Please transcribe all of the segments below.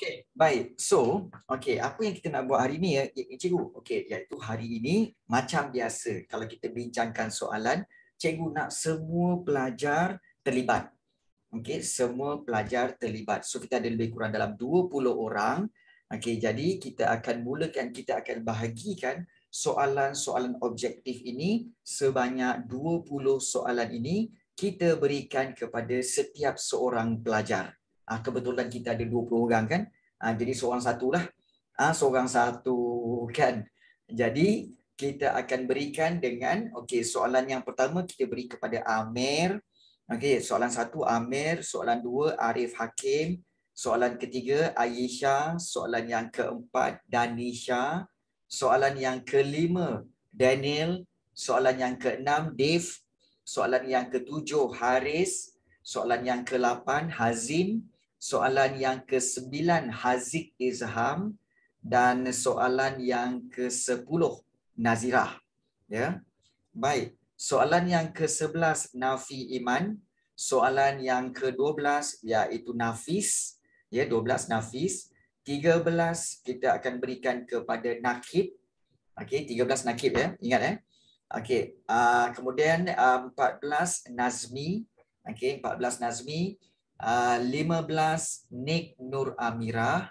Okey, baik. So, okey, apa yang kita nak buat hari ni ya, cikgu? Okey, iaitu hari ini macam biasa kalau kita bincangkan soalan, cikgu nak semua pelajar terlibat. Okey, semua pelajar terlibat. So kita ada lebih kurang dalam 20 orang. Okey, jadi kita akan mulakan, kita akan bahagikan soalan-soalan objektif ini sebanyak 20 soalan ini kita berikan kepada setiap seorang pelajar. Kebetulan kita ada 20 orang kan? Jadi seorang satulah. Seorang satu kan. Jadi kita akan berikan dengan okey, soalan yang pertama kita beri kepada Amir. Okey, soalan satu Amir, soalan dua Arif Hakim, soalan ketiga Aisyah, soalan yang keempat Danisha, soalan yang kelima Daniel, soalan yang keenam Dave, soalan yang ketujuh Haris, soalan yang ke-8 Hazim, soalan yang ke-9 Haziq Izham dan soalan yang ke-10 Nazirah. Ya. Baik. Soalan yang ke-11 Nafi Iman, soalan yang ke-12 iaitu Nafis, ya 12 Nafis, 13 kita akan berikan kepada Nakib. Okey, 13 Nakib ya, ingat Okey, kemudian 14 Nazmi, okey 14 Nazmi, 15 Nik Nur Amirah,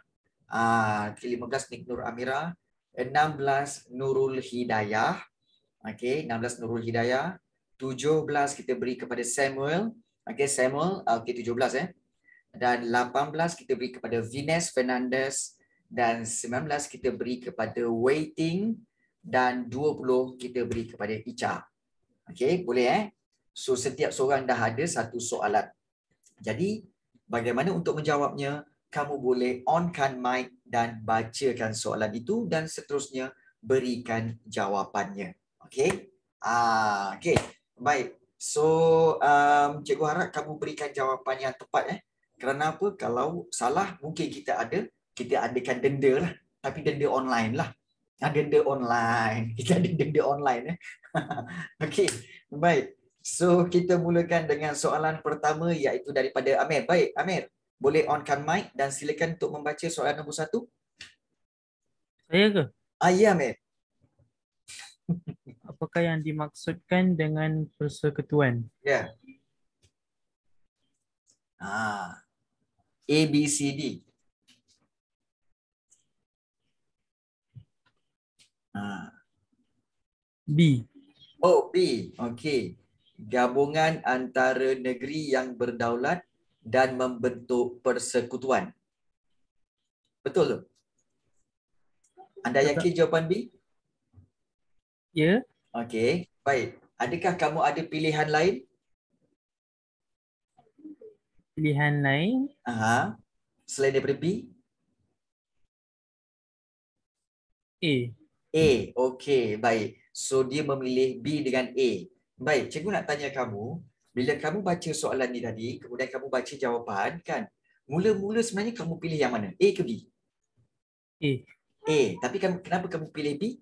15 Nik Nur Amirah, 16 Nurul Hidayah. Okey, 16 Nurul Hidayah. 17 kita beri kepada Samuel. Okey, Samuel. Okey, 17 Dan 18 kita beri kepada Vines Fernandez. Dan 19 kita beri kepada Waiting. Dan 20 kita beri kepada Ica. Okey, boleh So, setiap seorang dah ada satu soalan. Jadi, bagaimana untuk menjawabnya? Kamu boleh onkan mic dan bacakan soalan itu dan seterusnya berikan jawapannya. Okey. Okey. Baik. So, cikgu harap kamu berikan jawapan yang tepat Kerana apa? Kalau salah mungkin kita adakan denda lah. Tapi denda online lah. Denda online. Kita ada denda online Okey. Baik. So, kita mulakan dengan soalan pertama iaitu daripada Amir. Baik, Amir. Boleh onkan mic dan silakan untuk membaca soalan nombor 1. Saya ke? Ya, Amir. Apakah yang dimaksudkan dengan persekutuan? Ya. A, B, C, D. B. Oh, B. Okey. Gabungan antara negeri yang berdaulat dan membentuk persekutuan. Betul tu? Anda yakin jawapan B? Ya. Okey. Baik. Adakah kamu ada pilihan lain? Pilihan lain? Selain daripada B? A. A. Okey, baik. So dia memilih B dengan A. Baik, cikgu nak tanya kamu, bila kamu baca soalan ni tadi, kemudian kamu baca jawapan kan? Mula-mula sebenarnya kamu pilih yang mana? A ke B? A. A. Tapi kenapa kamu pilih B?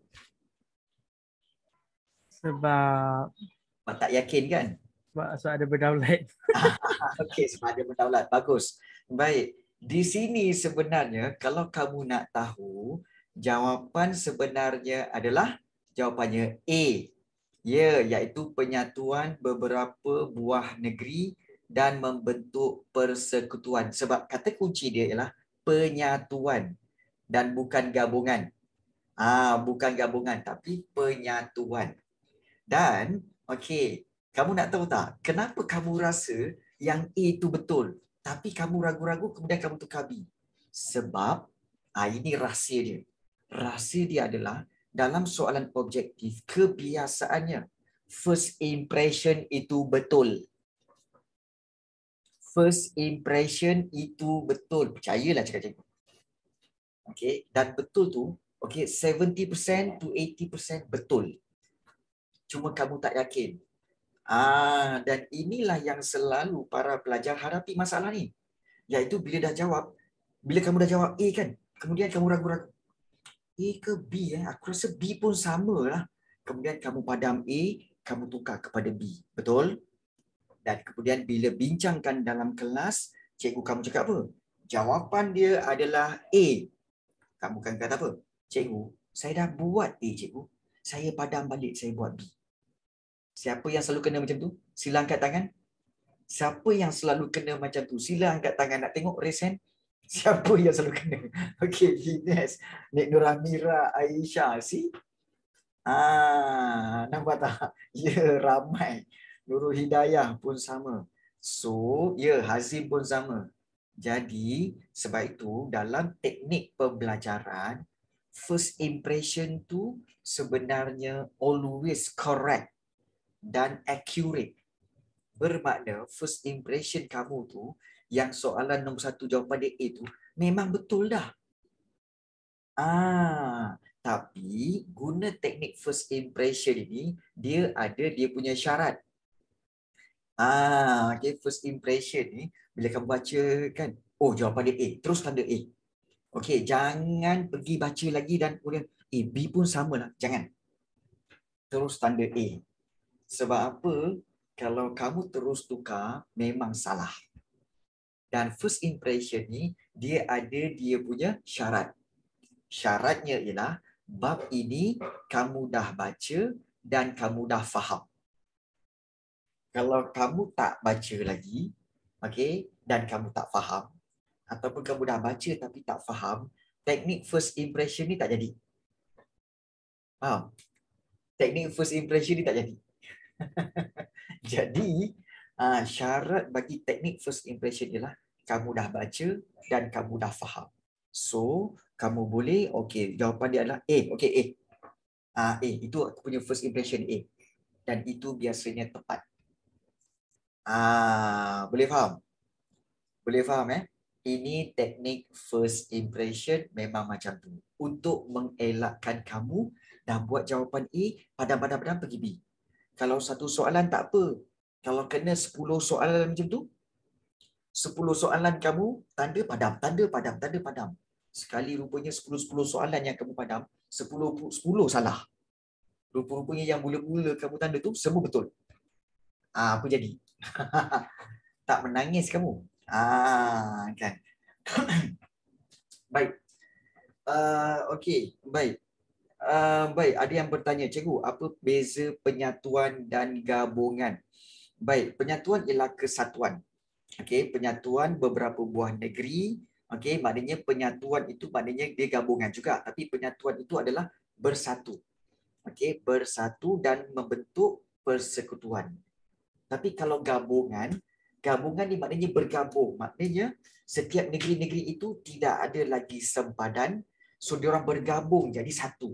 Sebab tak yakin kan? sebab ada berdaulat. Okey, sebab ada berdaulat. Bagus. Baik. Di sini sebenarnya kalau kamu nak tahu, jawapan sebenarnya adalah jawapannya A. Ya, iaitu penyatuan beberapa buah negeri dan membentuk persekutuan. Sebab kata kunci dia ialah penyatuan dan bukan gabungan. Bukan gabungan tapi penyatuan. Dan okey, kamu nak tahu tak kenapa kamu rasa yang A itu betul tapi kamu ragu-ragu kemudian kamu tukar B? Sebab ini rahsia dia. Rahsia dia adalah dalam soalan objektif, kebiasaannya first impression itu betul. First impression itu betul. Percayalah cakap cikgu. Okey, dan betul tu, okey, 70% to 80% betul. Cuma kamu tak yakin. Dan inilah yang selalu para pelajar hadapi masalah ni. Iaitu bila kamu dah jawab A kan, kemudian kamu ragu-ragu. A ke B Aku rasa B pun sama lah. Kemudian kamu padam A, kamu tukar kepada B. Betul? Dan kemudian bila bincangkan dalam kelas, cikgu kamu cakap apa? Jawapan dia adalah A. Kamu kan kata apa? Cikgu, saya dah buat A, cikgu. Saya padam balik, saya buat B. Siapa yang selalu kena macam tu? Sila angkat tangan. Siapa yang selalu kena macam tu? Sila angkat tangan. Nak tengok raise hand? Siapa yang selalu kena? Okey, Ines, Nek Nur Amira, Aisyah. See? Nampak tak? Ya, ramai. Nurul Hidayah pun sama. So, ya, Hazim pun sama. Jadi, sebab itu dalam teknik pembelajaran, first impression tu sebenarnya always correct dan accurate. Bermakna first impression kamu tu, yang soalan nombor 1 jawapan dia A tu, memang betul dah. Tapi guna teknik first impression ini, dia ada dia punya syarat. Okay, first impression ni, bila kamu baca kan, oh jawapan dia A, terus tanda A. Okey, jangan pergi baca lagi dan kemudian B pun sama lah. Jangan. Terus tanda A. Sebab apa? Kalau kamu terus tukar, memang salah. Dan first impression ni, dia ada dia punya syarat. Syaratnya ialah, bab ini kamu dah baca dan kamu dah faham. Kalau kamu tak baca lagi, okey, dan kamu tak faham, ataupun kamu dah baca tapi tak faham, teknik first impression ni tak jadi. Faham? Teknik first impression ni tak jadi. Jadi, syarat bagi teknik first impression ialah kamu dah baca dan kamu dah faham. So, kamu boleh, okey, jawapan dia adalah A. Okey, A. A, itu aku punya first impression A. Dan itu biasanya tepat. Boleh faham? Boleh faham Ini teknik first impression memang macam tu. Untuk mengelakkan kamu dah buat jawapan A, padam-padam pergi B. Kalau satu soalan tak apa. Kalau kena 10 soalan macam tu, 10 soalan kamu tanda padam, tanda padam, tanda padam. Sekali rupanya 10 soalan yang kamu padam, 10 salah. Rupa-rupanya yang mula-mula kamu tanda tu semua betul. Apa jadi? Tak menangis kamu. Kan. Baik. Okey, baik. Baik, ada yang bertanya, cikgu, apa beza penyatuan dan gabungan? Baik, penyatuan ialah kesatuan. Okey, penyatuan beberapa buah negeri. Okey, maknanya penyatuan itu maknanya dia gabungan juga, tapi penyatuan itu adalah bersatu. Okey, bersatu dan membentuk persekutuan. Tapi kalau gabungan, gabungan ni maknanya bergabung. Maknanya setiap negeri-negeri itu tidak ada lagi sempadan, so diorang bergabung jadi satu.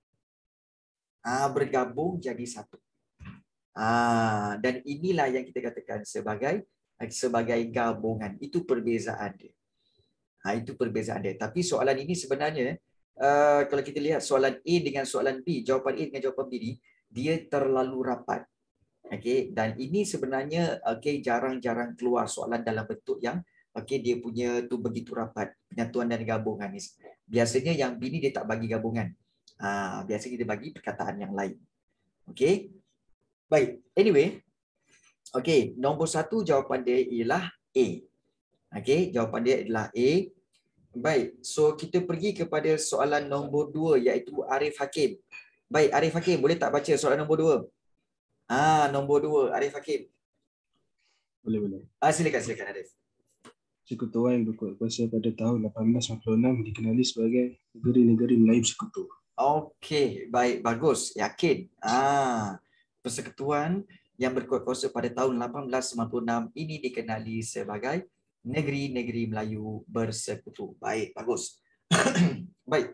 Bergabung jadi satu. Dan inilah yang kita katakan sebagai gabungan. Itu perbezaan dia. Itu perbezaan dia. Tapi soalan ini sebenarnya, kalau kita lihat soalan A dengan soalan B, jawapan A dengan jawapan B ni, dia terlalu rapat. Okay, dan ini sebenarnya jarang-jarang keluar soalan dalam bentuk yang dia punya tu begitu rapat, penyatuan dan gabungan ni. Biasanya yang B ni dia tak bagi gabungan. Biasanya dia bagi perkataan yang lain. Okay. Baik. Anyway, nombor 1 jawapan dia ialah A. Jawapan dia adalah A. Baik, so kita pergi kepada soalan nombor 2 iaitu Arif Hakim. Baik, Arif Hakim, boleh tak baca soalan nombor 2? Nombor 2, Arif Hakim. Boleh. Silakan Arif. Persekutuan yang berkuat kuasa pada tahun 1896 dikenali sebagai negeri-negeri Melayu Sekutu. Okey, baik, bagus. Yakin. Persekutuan yang berkuat kuasa pada tahun 1896 ini dikenali sebagai negeri-negeri Melayu bersekutu. Baik, bagus. Baik.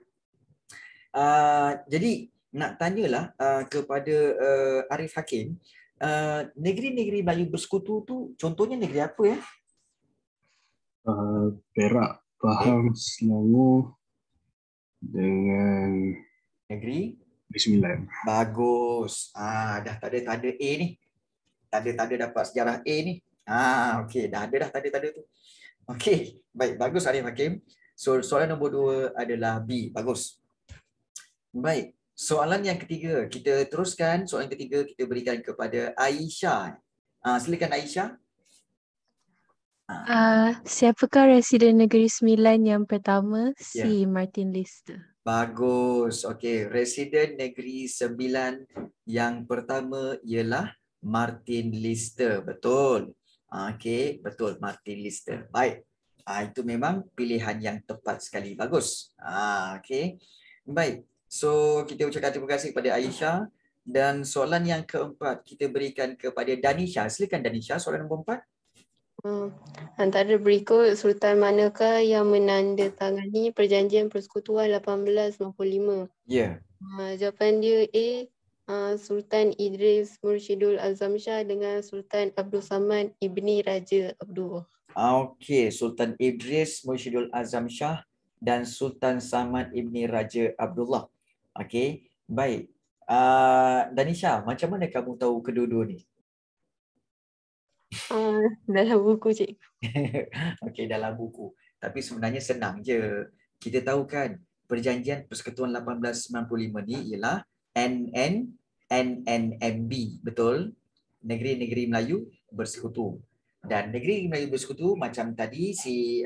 Jadi nak tanyalah kepada Arif Hakim, negeri-negeri Melayu bersekutu tu contohnya negeri apa ya? Perak, Pahang, Selangor dengan negeri Sembilan. Bagus. Dah tak ada tanda A ni. Tanda dapat sejarah A ni. Okey, dah ada tanda-tanda tu. Okey, baik, bagus Arif Hakim. So soalan nombor 2 adalah B. Bagus. Baik, soalan yang ketiga. Kita teruskan. Soalan ketiga kita berikan kepada Aisyah. Silakan Aisyah. Siapakah Residen Negeri Sembilan yang pertama? Ya. Si Martin Lister. Bagus. Okey, Residen Negeri Sembilan yang pertama ialah Martin Lister. Betul. Okey, betul Martin Lister. Baik. Itu memang pilihan yang tepat sekali. Bagus. Okey. Baik. So, kita ucapkan terima kasih kepada Aisyah. Dan soalan yang keempat kita berikan kepada Danisha. Silakan Danisha, soalan nombor 4. Antara berikut sultan manakah yang menandatangani perjanjian persekutuan 1895? Ya. Jawapan dia A. Sultan Idris Mursyidul Azam Shah dengan Sultan Abdul Samad Ibni Raja Abdullah. Okey, Sultan Idris Mursyidul Azam Shah dan Sultan Samad Ibni Raja Abdullah. Okey, baik. Danisha, macam mana kamu tahu kedua-dua ni? Dalam buku cikgu. Okey, dalam buku. Tapi sebenarnya senang je. Kita tahu kan, Perjanjian Persekutuan 1895 ni ialah NNMB, betul? Negeri-negeri Melayu Bersekutu. Dan negeri Melayu Bersekutu macam tadi si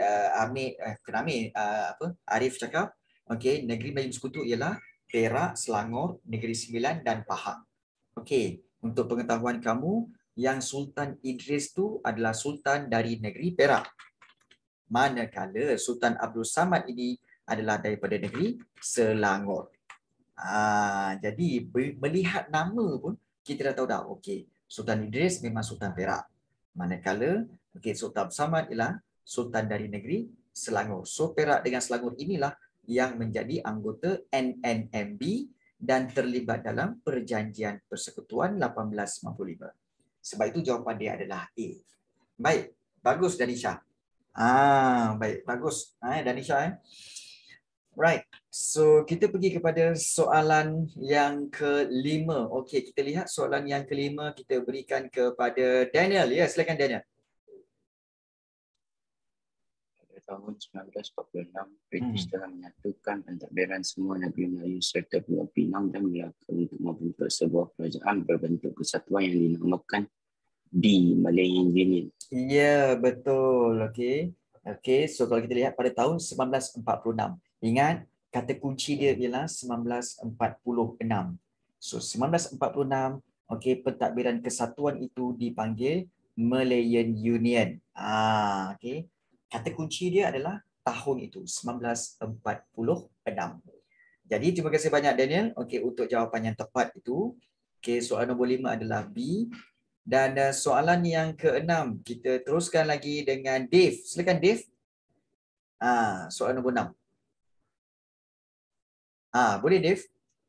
Arif cakap, okey, negeri Melayu Bersekutu ialah Perak, Selangor, Negeri Sembilan dan Pahang. Okey, untuk pengetahuan kamu, yang Sultan Idris tu adalah sultan dari negeri Perak. Manakala Sultan Abdul Samad ini adalah daripada negeri Selangor. Jadi melihat nama pun kita dah tahu dah, okey, Sultan Idris memang Sultan Perak. Manakala Sultan Abdul Samad ialah sultan dari negeri Selangor. So Perak dengan Selangor inilah yang menjadi anggota NNMB dan terlibat dalam Perjanjian Persekutuan 1895. Sebab itu jawapan dia adalah A. Baik, bagus Danisha. Baik, bagus. Danisha. Right. So kita pergi kepada soalan yang kelima. Okey, kita lihat soalan yang kelima kita berikan kepada Daniel. Ya, silakan Daniel. Tahun 1946, British telah menyatukan pentadbiran semua negeri Melayu serta Pulau Pinang dan Melaka untuk membentuk sebuah kerajaan berbentuk kesatuan yang dinamakan B, Malayan Union. Ya, betul. Okey. Okey, so kalau kita lihat pada tahun 1946. Ingat, kata kunci dia ialah 1946. So 1946, okey, pentadbiran kesatuan itu dipanggil Malayan Union. Okey. Kata kunci dia adalah tahun itu, 1946. Jadi terima kasih banyak Daniel. Okey, untuk jawapan yang tepat itu. Okey, soalan nombor 5 adalah B. Dan soalan yang keenam, kita teruskan lagi dengan Dave. Silakan Dave. Soalan nombor 6. Boleh Dave?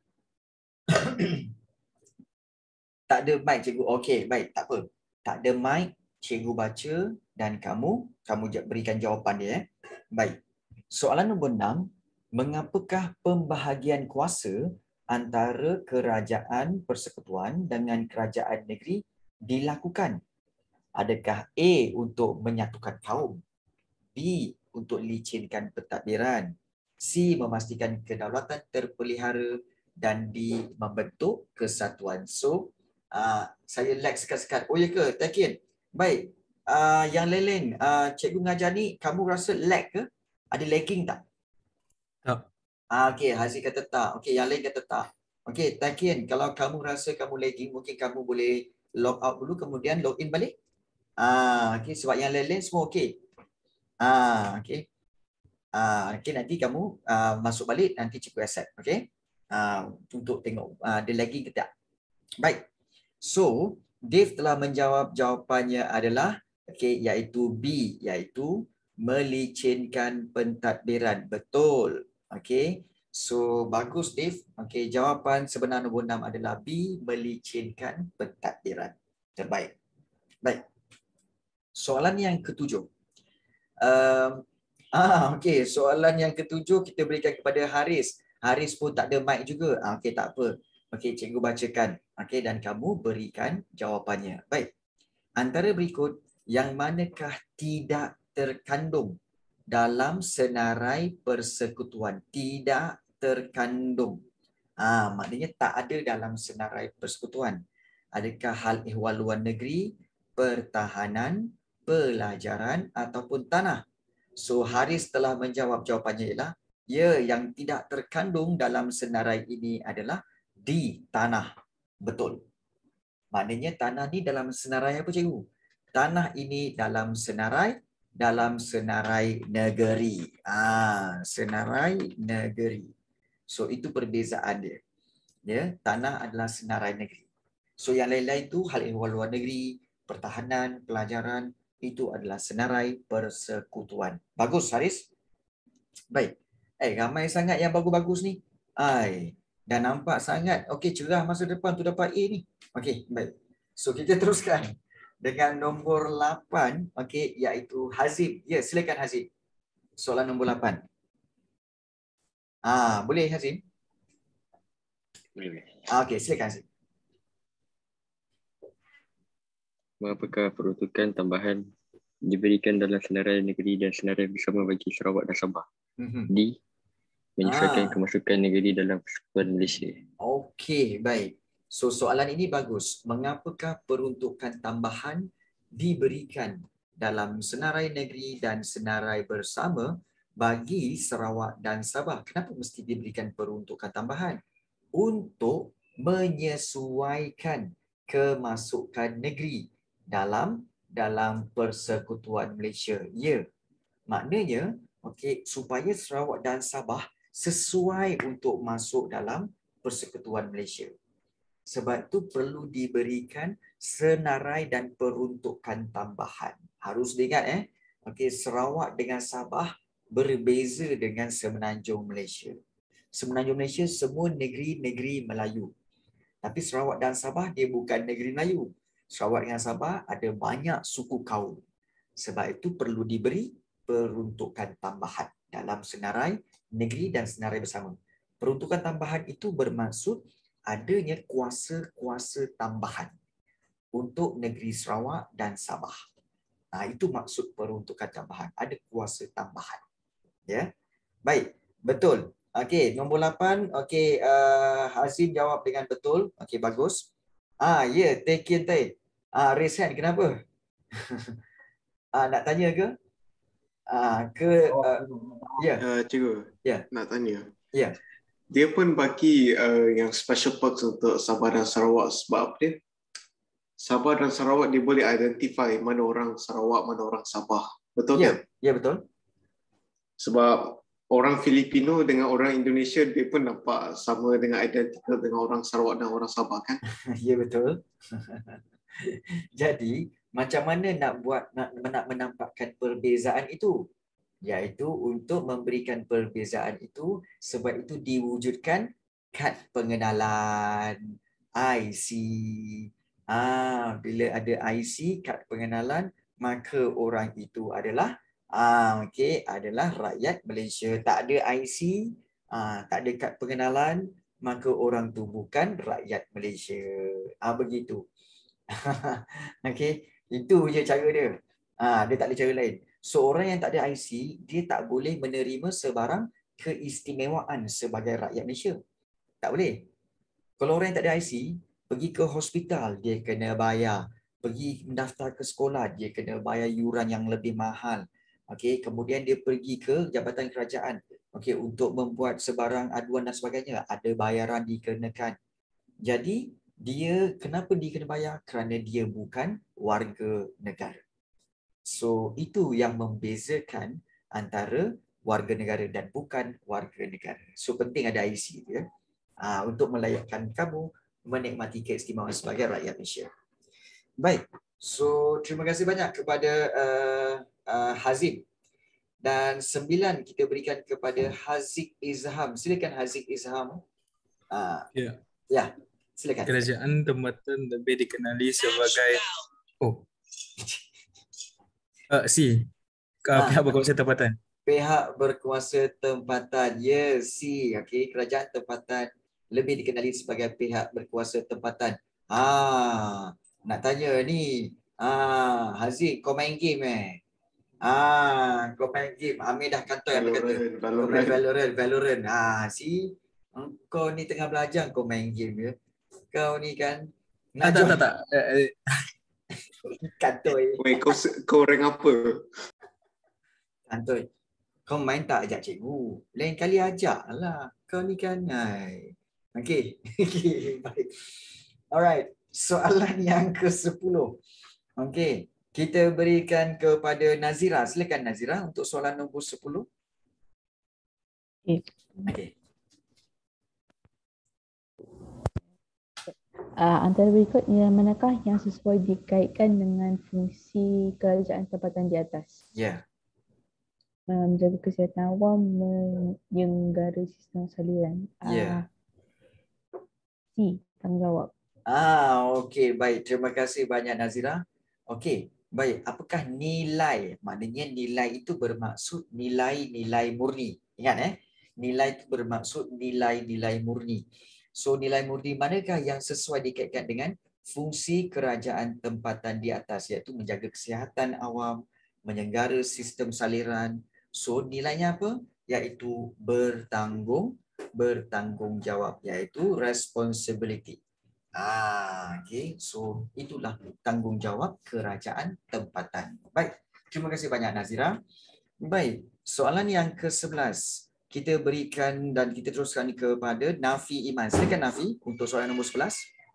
Tak ada mic cikgu. Okey, baik, tak apa. Tak ada mic, cikgu baca dan kamu berikan jawapan dia. Baik. Soalan nombor 6, mengapakah pembahagian kuasa antara kerajaan persekutuan dengan kerajaan negeri dilakukan? Adakah A untuk menyatukan kaum, B untuk licinkan pentadbiran, C memastikan kedaulatan terpelihara dan D membentuk kesatuan. So saya lag sekat-sekat. Oh ya ke? Takin. Baik. Yang lain-lain, cikgu mengajar ni, kamu rasa lag ke? Ada lagging tak? Tak. Okey, Haziq kata tak. Okey, yang lain kata tak. Okey, Takin, kalau kamu rasa kamu lagging, mungkin kamu boleh log out dulu kemudian log in balik. Okey, sebab yang lain-lain semua okey. Okey. Okey, nanti kamu masuk balik, nanti cikgu accept. Okey. Untuk tengok ada lagging ke tak. Baik. So, Dave telah menjawab, jawapannya adalah iaitu B, iaitu melicinkan pentadbiran. Betul. Okey. So, bagus Dave. Okey, jawapan sebenar nombor 6 adalah B, melicinkan pentadbiran. Terbaik. Baik. Soalan yang ketujuh. Okey, soalan yang ketujuh kita berikan kepada Haris. Haris pun tak ada mic juga. Okey, tak apa. Okey, cikgu bacakan. Okey, dan kamu berikan jawapannya. Baik. Antara berikut, yang manakah tidak terkandung dalam senarai persekutuan? Tidak terkandung. Maknanya tak ada dalam senarai persekutuan. Adakah hal ehwal luar negeri, pertahanan, pelajaran ataupun tanah. So Haris telah menjawab, jawapannya ialah ya, yang tidak terkandung dalam senarai ini adalah di tanah. Betul. Maknanya tanah ni dalam senarai apa cikgu? Tanah ini dalam senarai negeri. Senarai negeri. So itu perbezaan dia. Ya, tanah adalah senarai negeri. So yang lain-lain tu hal ehwal luar negeri, pertahanan, pelajaran, itu adalah senarai persekutuan. Bagus Haris? Baik. Ramai sangat yang bagus-bagus ni. Dah nampak sangat. Okey, cerah masa depan tu dapat A ni. Okey, baik. So kita teruskan dengan nombor 8, okey, iaitu Hazim. Ya, silakan Hazim. Soalan nombor 8. Boleh Hazim? Boleh. Okey, silakan Hazim. Mengapakah peruntukan tambahan diberikan dalam senarai negeri dan senarai bersama bagi Sarawak dan Sabah? D. Menyesuaikan kemasukan negeri dalam Persekutuan Malaysia. Okey, baik. So soalan ini bagus. Mengapakah peruntukan tambahan diberikan dalam senarai negeri dan senarai bersama bagi Sarawak dan Sabah? Kenapa mesti diberikan peruntukan tambahan? Untuk menyesuaikan kemasukan negeri dalam Persekutuan Malaysia. Ya. Maknanya, okey, supaya Sarawak dan Sabah sesuai untuk masuk dalam Persekutuan Malaysia. Sebab itu perlu diberikan senarai dan peruntukan tambahan. Harus diingat okey, Sarawak dengan Sabah berbeza dengan Semenanjung Malaysia. Semenanjung Malaysia semua negeri-negeri Melayu. Tapi Sarawak dan Sabah dia bukan negeri Melayu. Sarawak dengan Sabah ada banyak suku kaum. Sebab itu perlu diberi peruntukan tambahan dalam senarai negeri dan senarai bersama. Peruntukan tambahan itu bermaksud adanya kuasa-kuasa tambahan untuk negeri Sarawak dan Sabah. Itu maksud peruntukan tambahan. Ada kuasa tambahan. Ya. Baik, betul. Okey, nombor 8. Okey, Hazim jawab dengan betul. Okey, bagus. Ya, Tekin Tay. Raise hand, kenapa? Nak tanya ke? Cikgu, nak tanya. Ya. Dia pun bagi yang special perks untuk Sabah dan Sarawak sebab apa dia? Sabah dan Sarawak dia boleh identify mana orang Sarawak, mana orang Sabah. Betul kan? Ya, betul. Sebab orang Filipino dengan orang Indonesia dia pun nampak sama dengan identical dengan orang Sarawak dan orang Sabah kan? Ya, betul. Jadi, macam mana nak menampakkan perbezaan itu? Iaitu untuk memberikan perbezaan itu, sebab itu diwujudkan kad pengenalan, IC. Bila ada IC, kad pengenalan, maka orang itu adalah adalah rakyat Malaysia. Tak ada IC, tak ada kad pengenalan, maka orang tu bukan rakyat Malaysia. Begitu. Okey, itu je cara dia. Dia tak ada cara lain. So orang yang tak ada IC, dia tak boleh menerima sebarang keistimewaan sebagai rakyat Malaysia. Tak boleh. Kalau orang yang tak ada IC, pergi ke hospital, dia kena bayar. Pergi mendaftar ke sekolah, dia kena bayar yuran yang lebih mahal. Okey, kemudian dia pergi ke jabatan kerajaan. Okey, untuk membuat sebarang aduan dan sebagainya, ada bayaran dikenakan. Jadi, kenapa dia kena bayar? Kerana dia bukan warga negara. So, itu yang membezakan antara warga negara dan bukan warga negara. So, penting ada IC dia untuk melayakkan kamu menikmati keistimewaan sebagai rakyat Malaysia. Baik. So, terima kasih banyak kepada Hazim. Dan 9 kita berikan kepada Haziq Izham. Silakan Haziq Izham. Ya. Silakan. Kerajaan tempatan lebih dikenali sebagai pihak berkuasa tempatan. Pihak berkuasa tempatan. Ya, okey, kerajaan tempatan lebih dikenali sebagai pihak berkuasa tempatan. Nak tanya ni. Haziq, kau main game kau main game. Amir dah kantoi apa kata. Valorant. Kau ni tengah belajar kau main game ya. Kau ni kan tak. Kantoi. Weh, kau rank apa? Kantoi. Kau main tak ajak cikgu? Lain kali ajak lah. Kau ni kan. Okay. Okay, baik. Alright. Soalan yang ke-10. Okay. Kita berikan kepada Nazira. Silakan Nazira untuk soalan nombor 10. Okay. Okay. Antara berikut yang manakah yang sesuai dikaitkan dengan fungsi kerajaan tempatan di atas? Ya. Menjaga kesihatan awam, menyenggara sistem saliran. Ya. C. Tanggungjawab. Okey, baik. Terima kasih banyak Nazira. Okey, baik. Apakah nilai? Maknanya nilai itu bermaksud nilai-nilai murni. Ingat nilai itu bermaksud nilai-nilai murni. So nilai murni manakah yang sesuai dikaitkan dengan fungsi kerajaan tempatan di atas, iaitu menjaga kesihatan awam, menyenggara sistem saliran. So nilainya apa? Iaitu bertanggungjawab, iaitu responsibility. Okay. So itulah tanggungjawab kerajaan tempatan. Baik, terima kasih banyak Nazira. Baik, soalan yang ke-11. Kita berikan dan kita teruskan kepada Nafi Iman. Silakan Nafi untuk soalan nombor 11.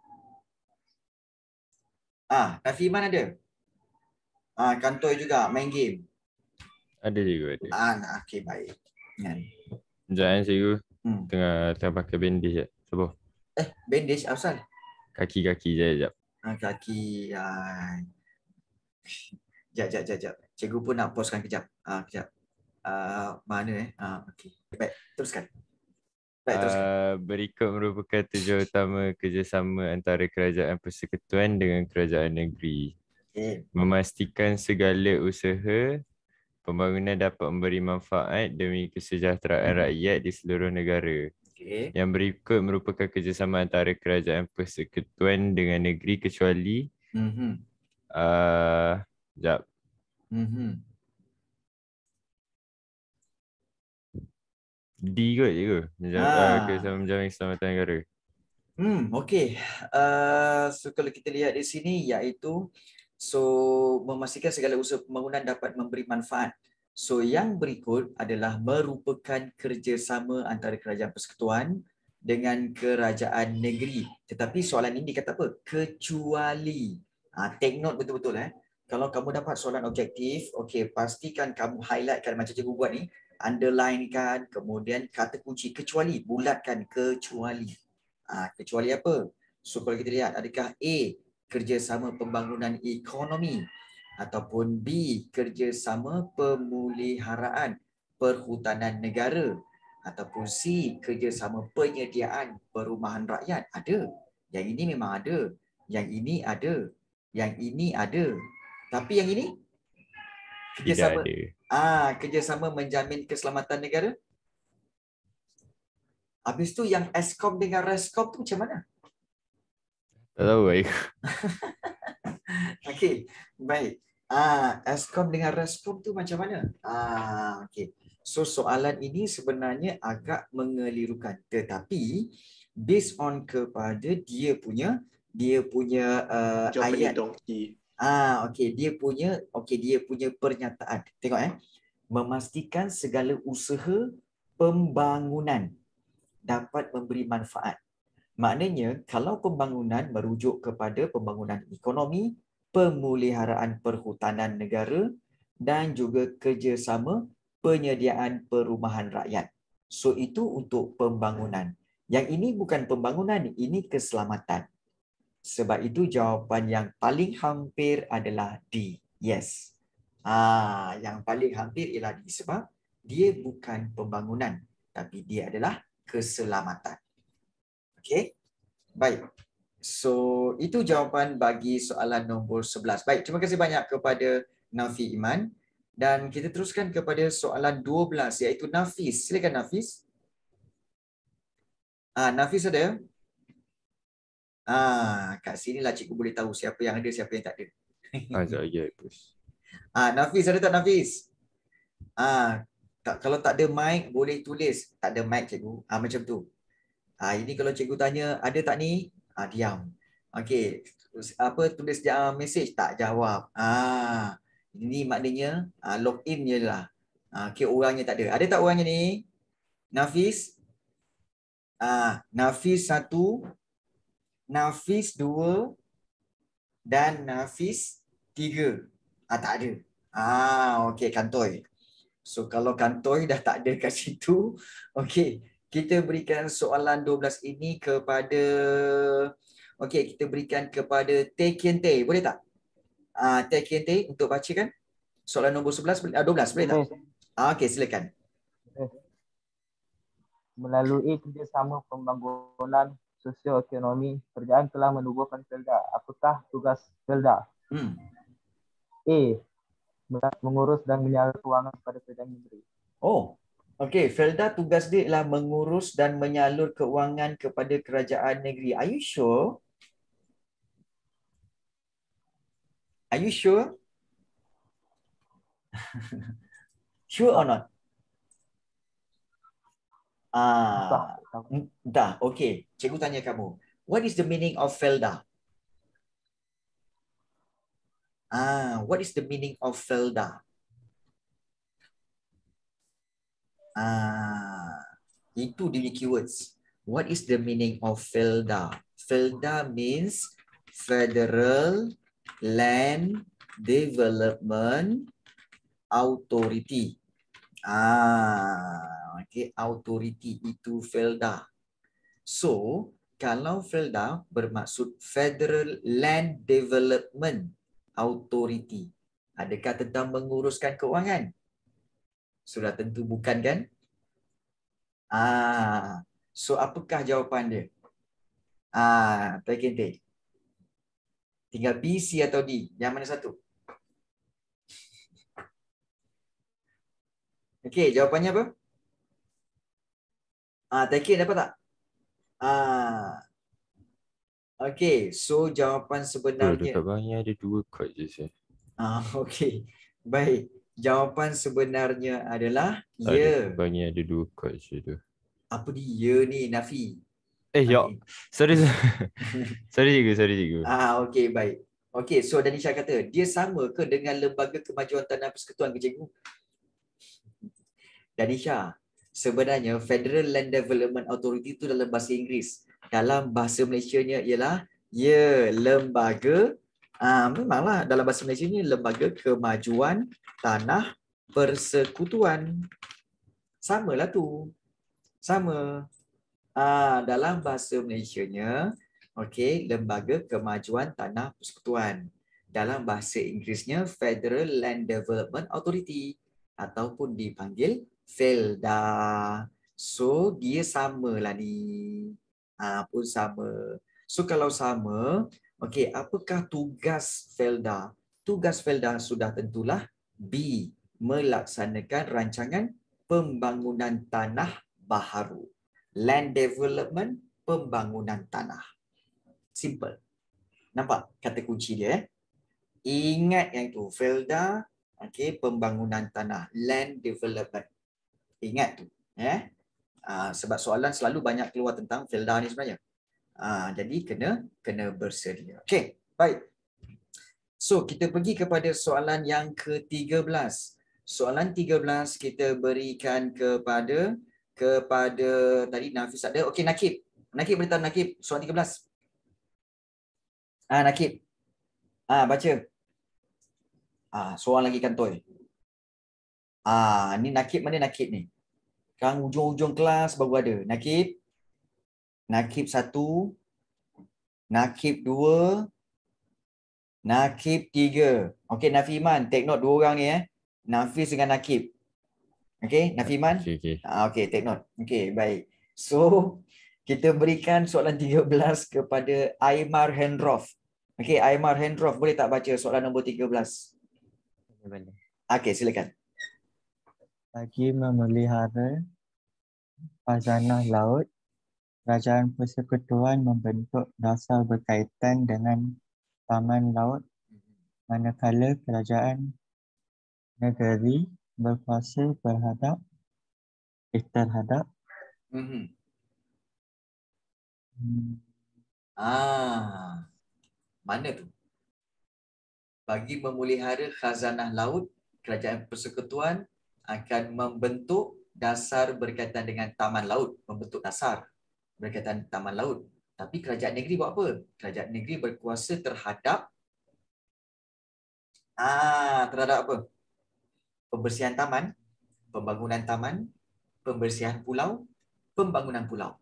Nafi Iman ada? Kantoi juga main game. Ada juga ada. Okey, baik. Sekejap cikgu. Tengah pakai bandage je. Sabar. Bandage asal? Kaki je. Kaki. Jap. Cikgu pun nak pauskan kejap. Kejap. Mana okey. Baik, teruskan. Berikut merupakan tujuan utama kerjasama antara kerajaan persekutuan dengan kerajaan negeri. Okay. Memastikan segala usaha pembangunan dapat memberi manfaat demi kesejahteraan rakyat di seluruh negara. Okay. Yang berikut merupakan kerjasama antara kerajaan persekutuan dengan negeri kecuali Sekejap. D kot cikgu. Kerjasama menjamin keselamatan negara. Okey. So kalau kita lihat di sini iaitu memastikan segala usaha pembangunan dapat memberi manfaat. So yang berikut adalah merupakan kerjasama antara kerajaan persekutuan dengan kerajaan negeri. Tetapi soalan ini kata apa? Kecuali. Take note betul-betul Kalau kamu dapat soalan objektif, okey, pastikan kamu highlightkan macam cikgu buat ni, underline kan, kemudian kata kunci kecuali, bulatkan kecuali. Kecuali apa? So kalau kita lihat, adakah A, kerjasama pembangunan ekonomi, ataupun B, kerjasama pemeliharaan perhutanan negara, ataupun C, kerjasama penyediaan perumahan rakyat. Ada. Yang ini memang ada. Yang ini ada. Yang ini ada. Tapi yang ini kerjasama kerjasama menjamin keselamatan negara. Habis tu yang Eskom dengan Reskom tu macam mana? Tak tahu baik. Okey, baik. Eskom dengan Reskom tu macam mana? Okey. So soalan ini sebenarnya agak mengelirukan, tetapi based on kepada dia punya ayat. Dia punya pernyataan. Tengok memastikan segala usaha pembangunan dapat memberi manfaat. Maknanya kalau pembangunan merujuk kepada pembangunan ekonomi, pemeliharaan perhutanan negara dan juga kerjasama penyediaan perumahan rakyat. So itu untuk pembangunan. Yang ini bukan pembangunan, ini keselamatan. Sebab itu jawapan yang paling hampir adalah D. Yes. Yang paling hampir ialah D sebab dia bukan pembangunan, tapi dia adalah keselamatan. Okey. Baik. So itu jawapan bagi soalan nombor 11. Baik, terima kasih banyak kepada Nafi Iman. Dan kita teruskan kepada soalan 12 iaitu Nafis. Silakan Nafis. Nafis ada? Kat sinilah cikgu boleh tahu siapa yang ada, siapa yang tak ada. Nafis ada tak Nafis? Kalau tak ada mic boleh tulis. Tak ada mic cikgu. Macam tu. Ini kalau cikgu tanya ada tak ni? Diam. Okey, tulis message tak jawab. Ini maknanya login je lah. Okey, orangnya tak ada. Ada tak orangnya ni? Nafis? Nafis 1, Nafis 2 dan Nafis 3. Tak ada. Okey, Kantoi. So kalau Kantoi dah tak ada kat situ, okey, kita berikan soalan 12 ini kepada kita berikan kepada Teh Kien Teh. Boleh tak? Teh Kien Teh untuk bacakan soalan nombor 11 12 boleh tak? Okey, silakan. Melalui kerjasama pembangunan sosioekonomi, kerajaan telah menubuhkan Felda. Apakah tugas Felda? A. Mengurus dan menyalur kewangan kepada kerajaan negeri. Okey, Felda tugas dia ialah mengurus dan menyalur kewangan kepada kerajaan negeri. Are you sure? Are you sure? Sure or not? Dah, okey. Cikgu tanya kamu. What is the meaning of Felda? What is the meaning of Felda? Itu dia keywords. What is the meaning of Felda? Felda means Federal Land Development Authority. Authority itu Felda. So, kalau Felda bermaksud Federal Land Development Authority, adakah tentang menguruskan keuangan? Sudah tentu bukan, kan? So apakah jawapan dia? Teh Kien Teh. Tinggal B, C atau D. Yang mana satu? Okey, jawapannya apa? Teh Kien dapat tak? Okey, so jawapan sebenarnya Dekat bawahnya ada 2 kod je saya. Okey. Baik. Jawapan sebenarnya adalah Dekat bawahnya ada 2 kod je tu. Apa dia ni, Nafi? Sorry. Sorry cikgu. Okey, baik. Okey, so Danisha kata, dia sama ke dengan Lembaga Kemajuan Tanah Persekutuan ke cikgu? Danisha, sebenarnya Federal Land Development Authority itu dalam bahasa Inggeris. Dalam bahasa Malaysianya ialah lembaga, memanglah dalam bahasa Malaysianya Lembaga Kemajuan Tanah Persekutuan. Samalah tu. Sama. Dalam bahasa Malaysianya, Lembaga Kemajuan Tanah Persekutuan. Dalam bahasa Inggerisnya Federal Land Development Authority ataupun dipanggil Felda. So dia samalah ni. Pun sama. So kalau sama, apakah tugas Felda? Tugas Felda sudah tentulah B, melaksanakan rancangan pembangunan tanah baharu. Land development, pembangunan tanah. Simple. Nampak kata kunci dia? Ingat yang tu, Felda, pembangunan tanah, land development. Ingat tu. Sebab soalan selalu banyak keluar tentang Felda ni sebenarnya. Jadi kena bersedia. Okey, baik. So, kita pergi kepada soalan yang ke-13. Soalan 13 kita berikan kepada tadi Nafis ada. Okey, Nakib. Nakib beritahu Nakib soalan 13. Nakib. Baca. Soalan lagi Kantoi. Ni Nakib, mana Nakib ni? Kang ujung-ujung kelas baru ada. Nakib. Nakib 1. Nakib 2. Nakib 3. Okey, Nafi Iman. Take note 2 orang ni Nafis dengan Nakib. Okey, Nafi Iman. Okey, take note. Okey, baik. So, kita berikan soalan 13 kepada Aymar Hendroff. Okey, Aymar Hendroff, boleh tak baca soalan nombor 13? Boleh. Okey, silakan. Bagi memelihara khazanah laut, Kerajaan Persekutuan membentuk dasar berkaitan dengan taman laut, manakala kerajaan negeri berkuasa terhadap Mana tu? Bagi memelihara khazanah laut, kerajaan persekutuan akan membentuk dasar berkaitan dengan taman laut, membentuk dasar berkaitan taman laut. Tapi kerajaan negeri buat apa? Kerajaan negeri berkuasa terhadap terhadap apa? Pembersihan taman, pembangunan taman, pembersihan pulau, pembangunan pulau.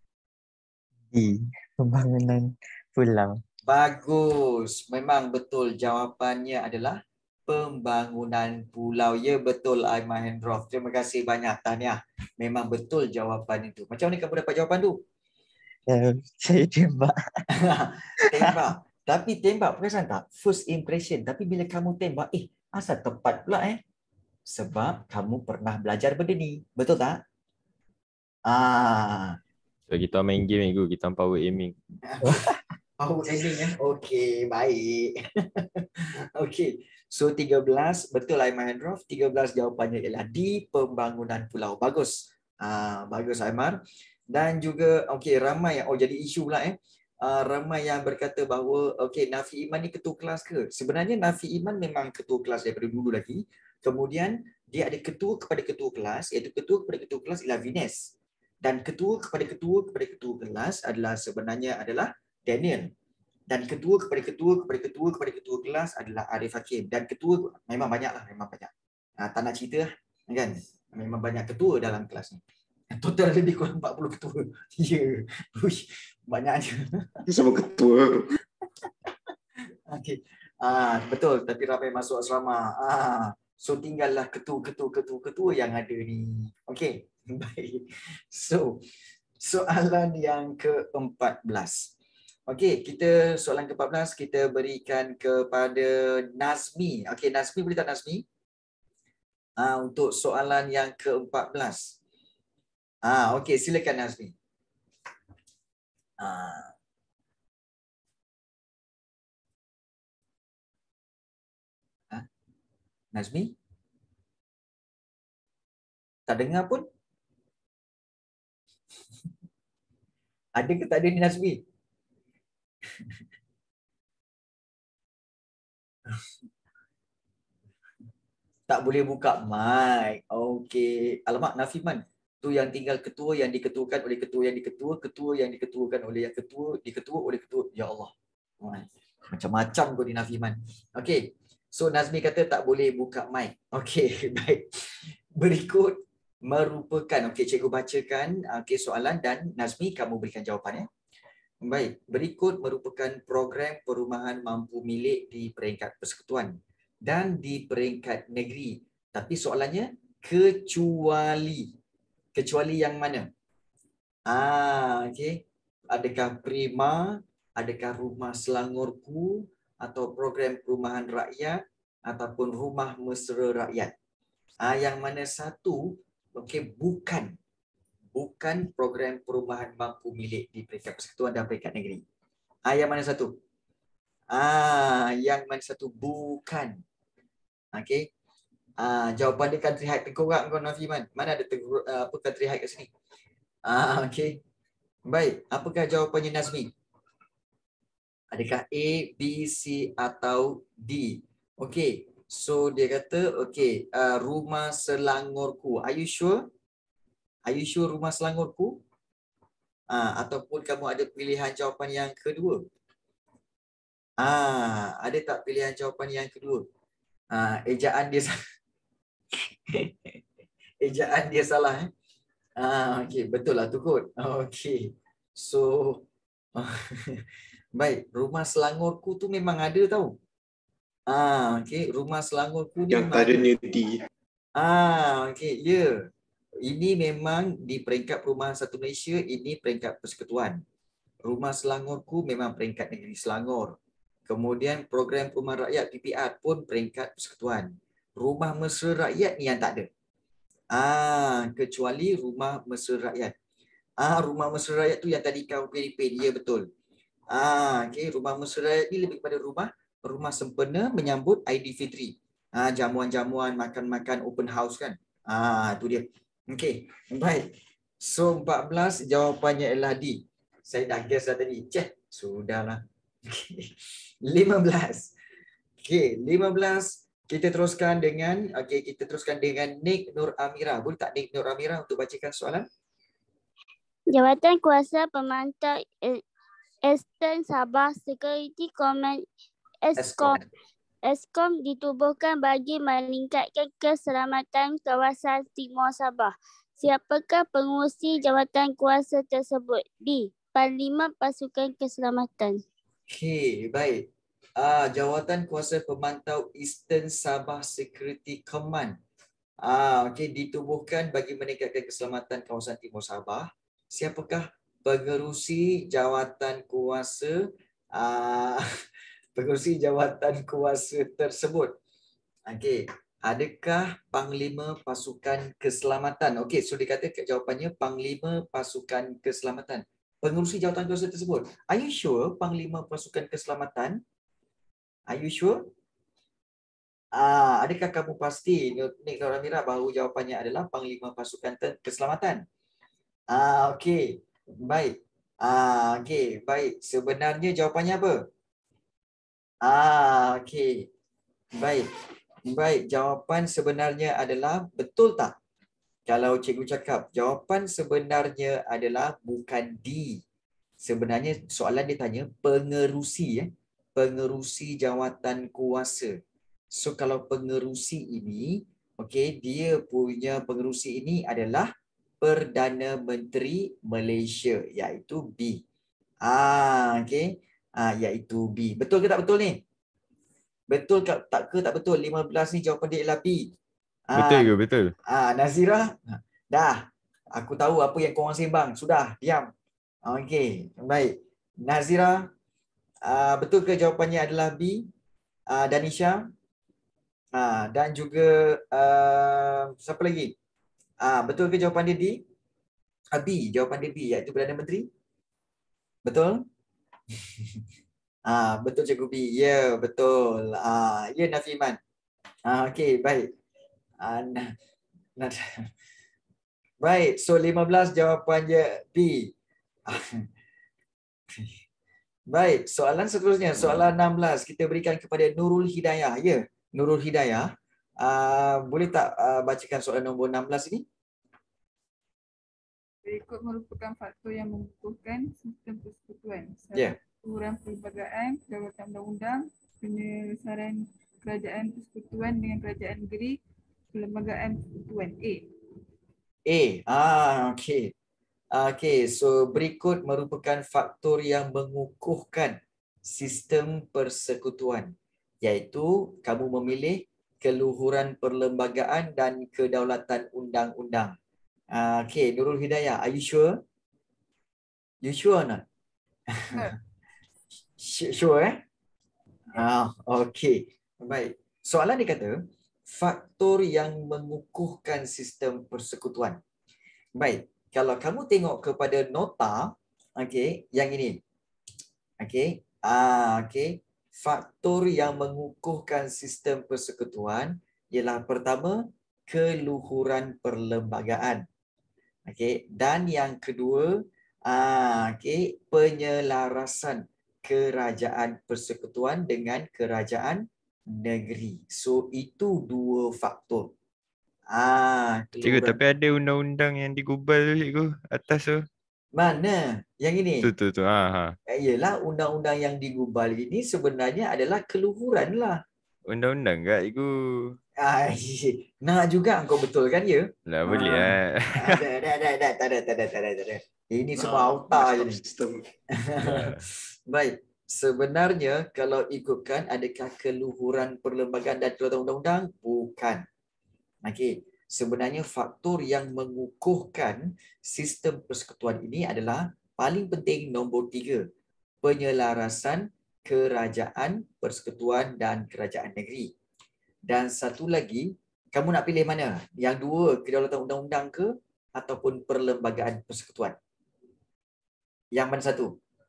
Pembangunan pulau. Bagus. Memang betul jawapannya adalah pembangunan pulau. Ya betul Aiman Hendrof. Terima kasih banyak tahniah. Memang betul jawapan itu. Macam mana kamu dapat jawapan tu? Saya tembak. Tembak. Tapi tembak perasan tak? First impression. Tapi bila kamu tembak, asal tepat pula Sebab kamu pernah belajar benda ni. Betul tak? So kita main game minggu, kita power aiming. Power aiming Okey, baik. Okey. So 13, betul Aiman Hendrof. 13 jawapannya ialah di pembangunan pulau. Bagus. Bagus Aiman. Dan juga ramai jadi isu pula ramai yang berkata bahawa Nafi Iman ni ketua kelas ke? Sebenarnya Nafi Iman memang ketua kelas daripada dulu lagi. Kemudian dia ada ketua kepada ketua kelas, iaitu ketua kepada ketua kelas ialah Vines. Dan ketua kepada ketua kelas sebenarnya adalah Daniel. Dan ketua kepada ketua kelas adalah Arif Hakim. Dan ketua memang banyaklah, memang banyak. Tak nak cerita kan? Memang banyak ketua dalam kelas ni. Total lebih kurang 40 ketua. Ya. Banyaknya. Sama ketua. Okey. Betul, tapi ramai masuk asrama. So tinggallah ketua yang ada ni. Okey. Baik. So soalan yang ke-14. Okey, kita soalan ke-14 kita berikan kepada Nazmi. Okey, Nazmi boleh tak Nazmi? Untuk soalan yang ke-14. Okey, silakan Nazmi. Nazmi? Tak dengar pun? Ada ke tak ada ni Nazmi? Tak boleh buka mic. Okey. Alamak, Nafiman. Tu yang tinggal ketua yang diketuakan oleh ketua yang diketua, ketua yang diketuakan oleh yang ketua, diketua oleh ketua. Ya Allah. Macam-macam kau ni Nafiman. Okey. So Nazmi kata tak boleh buka mic. Okey, baik. Berikut merupakan, cikgu bacakan soalan dan Nazmi kamu berikan jawapan Baik, berikut merupakan program perumahan mampu milik di peringkat persekutuan dan di peringkat negeri. Tapi soalannya kecuali yang mana? Okey. Adakah Prima, adakah Rumah Selangorku atau program perumahan rakyat ataupun Rumah Mesra Rakyat? Yang mana satu bukan program perumahan mampu milik di peringkat persekutuan dan peringkat negeri. Yang mana satu? Yang mana satu bukan. Okey. Jawapan dia country hike tengkorak kau Nafiman. Mana ada country hike kat sini? Okey. Baik, apakah jawapannya Nazmi? Adakah A, B, C atau D? Okey. So dia kata Rumah Selangorku. Are you sure? Are you sure Rumah Selangorku? Ataupun kamu ada pilihan jawapan yang kedua? Ada tak pilihan jawapan yang kedua? Ejaan dia salah. Ejaan dia salah. Okey, betul lah tu kot. Okey. So baik, Rumah Selangorku tu memang ada tau. Okey, Rumah Selangorku ni yang tadanya D. Okey, ya. Ini memang di peringkat Perumahan Satu Malaysia, ini peringkat persekutuan. Rumah Selangorku memang peringkat negeri Selangor. Kemudian program perumahan rakyat PPR pun peringkat persekutuan. Rumah Mesra Rakyat ni yang tak ada. Kecuali Rumah Mesra Rakyat. Rumah Mesra Rakyat tu yang tadi kau pilih, dia betul. Okey, Rumah Mesra Rakyat ni lebih kepada rumah sempena menyambut Aidilfitri. Jamuan-jamuan, makan-makan, open house kan. Itu dia. Okey, baik. So 14 jawapannya ialah D. Saya dah guess dah tadi. Sudahlah. 15. Okey, 15. Kita teruskan dengan Nik Nur Amira. Boleh tak Nik Nur Amira untuk bacakan soalan? Jawatan Kuasa Pemantau Eastern Sabah Security Command Eskom ditubuhkan bagi meningkatkan keselamatan kawasan Timur Sabah. Siapakah pengurusi jawatan kuasa tersebut? B. Panglima Pasukan Keselamatan. Okey, baik. Jawatan Kuasa Pemantau Eastern Sabah Security Command. Okey, ditubuhkan bagi meningkatkan keselamatan kawasan Timur Sabah. Siapakah pengerusi jawatan kuasa tersebut? Okey, adakah Panglima Pasukan Keselamatan? Okey, so dikatakan jawapannya Panglima Pasukan Keselamatan. Pengerusi jawatan kuasa tersebut. Are you sure Panglima Pasukan Keselamatan? Are you sure? Adakah kamu pasti, Nik Nur Amira, bahawa jawapannya adalah Panglima Pasukan Keselamatan? Okey. Baik. Okey, baik. Sebenarnya jawapannya apa? Okey. Baik. Baik, jawapan sebenarnya adalah betul tak? Kalau cikgu cakap, jawapan sebenarnya adalah bukan D. Sebenarnya soalan dia tanya pengerusi, pengerusi jawatan kuasa. So kalau pengerusi ini, okey, dia punya pengerusi ini adalah Perdana Menteri Malaysia, iaitu B. Okey. Iaitu B. Betul ke tak betul ni? Betul ke tak betul? 15 ni jawapan dia ialah B. Betul ke betul? Nazira, dah. Aku tahu apa yang korang sembang. Sudah, diam. Okey, baik. Nazira, betul ke jawapannya adalah B? Danisha, dan juga siapa lagi? Betul ke jawapan dia D? B, jawapan dia B, iaitu Perdana Menteri. Betul? Betul Cikgu B. Ya, betul. Ya, Nafiman. Okey, baik. Baik, so 15 jawapannya B. Baik, soalan seterusnya, soalan 16 kita berikan kepada Nurul Hidayah. Ya, Nurul Hidayah. Boleh tak bacakan soalan nombor 16 ini? Berikut merupakan faktor yang mengukuhkan sistem persekutuan. Ya. Ukuran perlembagaan, jawatan undang-undang, penyelesaian kerajaan persekutuan dengan kerajaan negeri, perlembagaan persekutuan. Okey. Okey, so berikut merupakan faktor yang mengukuhkan sistem persekutuan, iaitu kamu memilih keluhuran perlembagaan dan kedaulatan undang-undang. Okey, Nurul Hidayah, are you sure? You sure or not? Sure, okey. Baik. Soalan dia kata, faktor yang mengukuhkan sistem persekutuan. Baik, kalau kamu tengok kepada nota, okey, yang ini. Okey. Okey. Faktor yang mengukuhkan sistem persekutuan ialah pertama, keluhuran perlembagaan. Okey, dan yang kedua, okey, penyelarasan kerajaan persekutuan dengan kerajaan negeri. So itu dua faktor. Cikgu, tapi ada undang-undang yang digubal tu cikgu, atas tu. Mana? Yang ini? Tu. Yalah, undang-undang yang digubal ini sebenarnya adalah keluhuran lah. Undang-undang tak cikgu? Nak juga kau betulkan ya? Lah boleh lah. Tak ada. Ini semua auta je ni. Baik. Sebenarnya kalau ikutkan, adakah keluhuran perlembagaan dan kedaulatan undang-undang? Bukan. Okey. Sebenarnya faktor yang mengukuhkan sistem persekutuan ini adalah paling penting nombor 3. Penyelarasan kerajaan persekutuan dan kerajaan negeri. Dan satu lagi, kamu nak pilih mana? Yang dua, kedaulatan undang-undang ke ataupun perlembagaan persekutuan? Yang mana satu?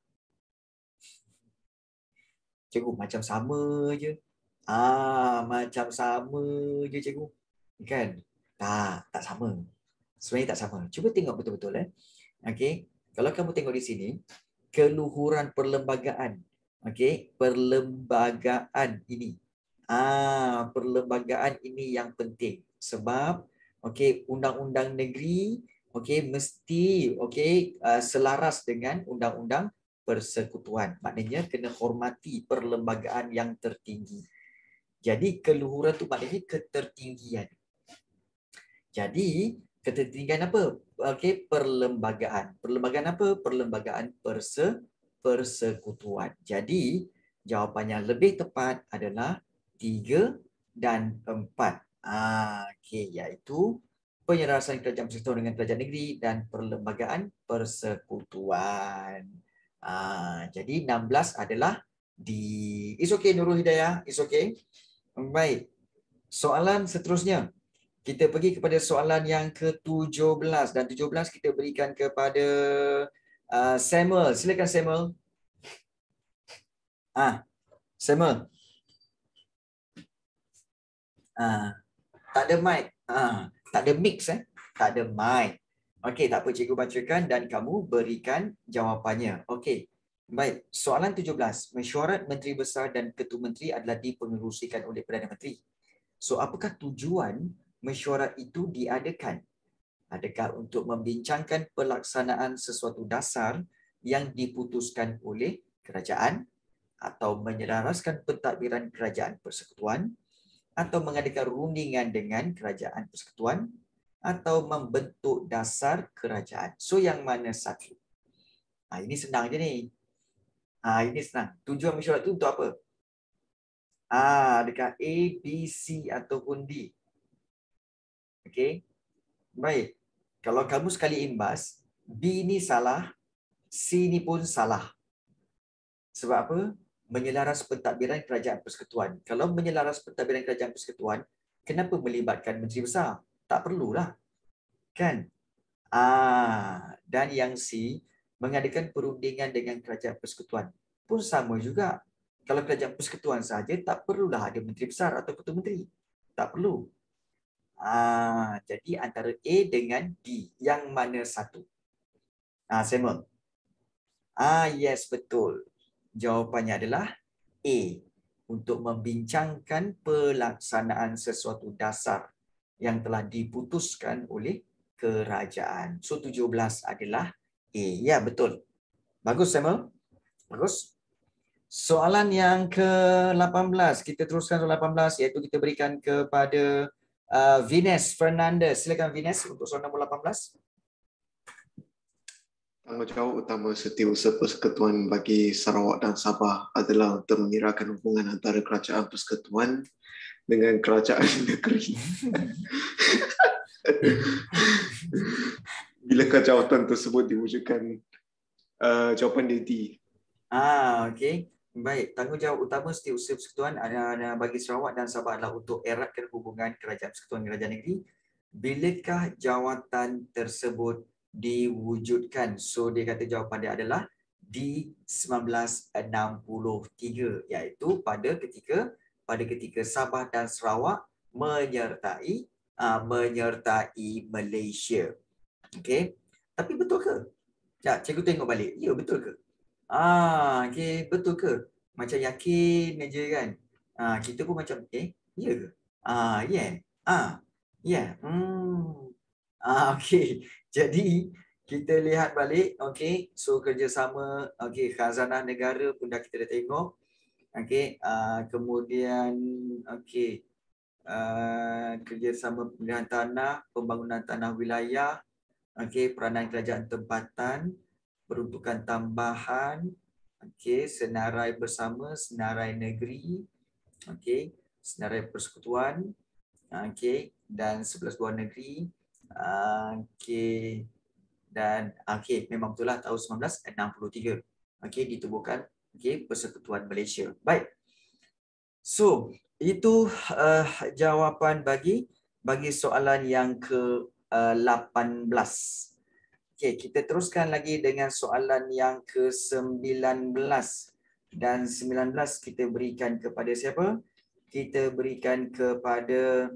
Cikgu, macam sama je. Macam sama je cikgu. Kan? Tak sama. Sebenarnya tak sama. Cuba tengok betul-betul. Okey. Kalau kamu tengok di sini, keluhuran perlembagaan Okey, perlembagaan ini. Perlembagaan ini yang penting sebab okey, undang-undang negeri okey mesti okey selaras dengan undang-undang persekutuan. Maknanya kena hormati perlembagaan yang tertinggi. Jadi keluhuran tu maknanya ketertinggian. Jadi ketertinggian apa? Okey, perlembagaan. Perlembagaan apa? Perlembagaan persekutuan. Jadi jawapan yang lebih tepat adalah 3 dan 4. Okey, iaitu penyelarasan kerajaan persekutuan dengan kerajaan negeri dan perlembagaan persekutuan. Jadi 16 adalah D. It's okay Nurul Hidayah, it's okay. Baik. Soalan seterusnya. Kita pergi kepada soalan yang ke-17 dan 17 kita berikan kepada Samuel. Silakan Samuel. Samuel. Tak ada mic. Tak ada mix Tak ada mic. Okey, tak apa, cikgu bacakan dan kamu berikan jawapannya. Okey. Baik, soalan 17. Mesyuarat Menteri Besar dan Ketua Menteri adalah dipengerusikan oleh Perdana Menteri. So, apakah tujuan mesyuarat itu diadakan? Adakah untuk membincangkan pelaksanaan sesuatu dasar yang diputuskan oleh kerajaan, atau menyelaraskan pentadbiran kerajaan persekutuan, atau mengadakan rundingan dengan kerajaan persekutuan, atau membentuk dasar kerajaan? So yang mana satu? Ini senang je ni. Ini senang. Tujuan mesyuarat itu untuk apa? Adakah A, B, C ataupun D? Okey. Baik. Kalau kamu sekali imbas, B ni salah, C ni pun salah. Sebab apa? Menyelaras pentadbiran kerajaan persekutuan. Kalau menyelaras pentadbiran kerajaan persekutuan, kenapa melibatkan Menteri Besar? Tak perlulah. Kan? Dan yang C, mengadakan perundingan dengan kerajaan persekutuan pun sama juga. Kalau kerajaan persekutuan saja, tak perlulah ada Menteri Besar atau Ketua Menteri. Tak perlu. Jadi antara A dengan D, yang mana satu? Samuel. Yes, betul. Jawapannya adalah A, untuk membincangkan pelaksanaan sesuatu dasar yang telah diputuskan oleh kerajaan. So 17 adalah A. Ya, betul. Bagus, Samuel. Bagus. Soalan yang ke-18. Kita teruskan soalan 18, iaitu kita berikan kepada Vines Fernandez. Silakan Vines untuk soalan nombor 18. Tanggungjawab utama Setiausaha Persekutuan bagi Sarawak dan Sabah adalah untuk mengirakan hubungan antara kerajaan persekutuan dengan kerajaan negeri. Bilakah jawatan tersebut diwujudkan? Jawapan dia D. Okey. Baik, tanggungjawab utama Setiausaha Persekutuan bagi Sarawak dan Sabah adalah untuk eratkan hubungan kerajaan persekutuan dengan kerajaan negeri. Bilakah jawatan tersebut diwujudkan? So dia kata jawapan dia adalah di 1963, iaitu pada ketika Sabah dan Sarawak menyertai Malaysia. Okey. Tapi betul ke? Ya, cikgu tengok balik. Ya, betul ke? Okey, betul ke? Macam yakin aja kan? Kita pun macam ya ke? Okey. Jadi kita lihat balik, okey. So kerjasama, okey, khazanah negara pun dah kita dah tengok. Okey, kemudian okey, kerjasama pemilihan tanah, pembangunan tanah wilayah, okey, peranan kerajaan tempatan, peruntukan tambahan, okey, senarai bersama, senarai negeri, okey, senarai persekutuan, okey, dan 11 luar negeri. Okey, dan okey, memang betul lah tahun 1963. Okey, ditubuhkan okey Persekutuan Malaysia. Baik. So, itu jawapan bagi soalan yang ke-18. Okey, kita teruskan lagi dengan soalan yang ke-19. Dan 19 kita berikan kepada siapa? Kita berikan kepada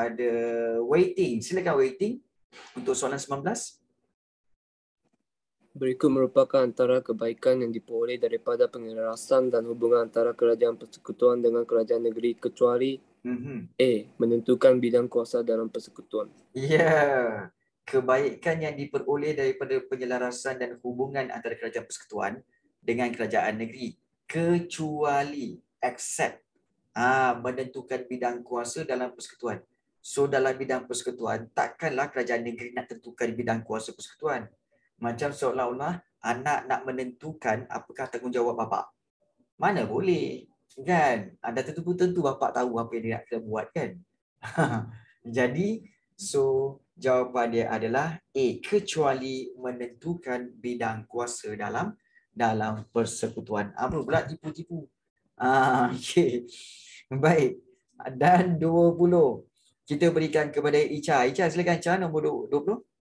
Waiting. Silakan Waiting untuk soalan 19. Berikut merupakan antara kebaikan yang diperoleh daripada penyelarasan dan hubungan antara kerajaan persekutuan dengan kerajaan negeri kecuali A. Menentukan bidang kuasa dalam persekutuan. Ya, kebaikan yang diperoleh daripada penyelarasan dan hubungan antara kerajaan persekutuan dengan kerajaan negeri kecuali except menentukan bidang kuasa dalam persekutuan. So dalam bidang persekutuan, takkanlah kerajaan negeri nak tentukan bidang kuasa persekutuan. Macam seolah-olah anak nak menentukan apakah tanggungjawab bapa. Mana boleh, kan? Ada tentu bapa tahu apa yang dia nak kena buat, kan? Jadi, so jawapan dia adalah A, kecuali menentukan bidang kuasa dalam persekutuan. Apa pula tipu-tipu? Okey. Baik. Dan 20. Kita berikan kepada Icha. Icha, silakan Icha, nombor 20.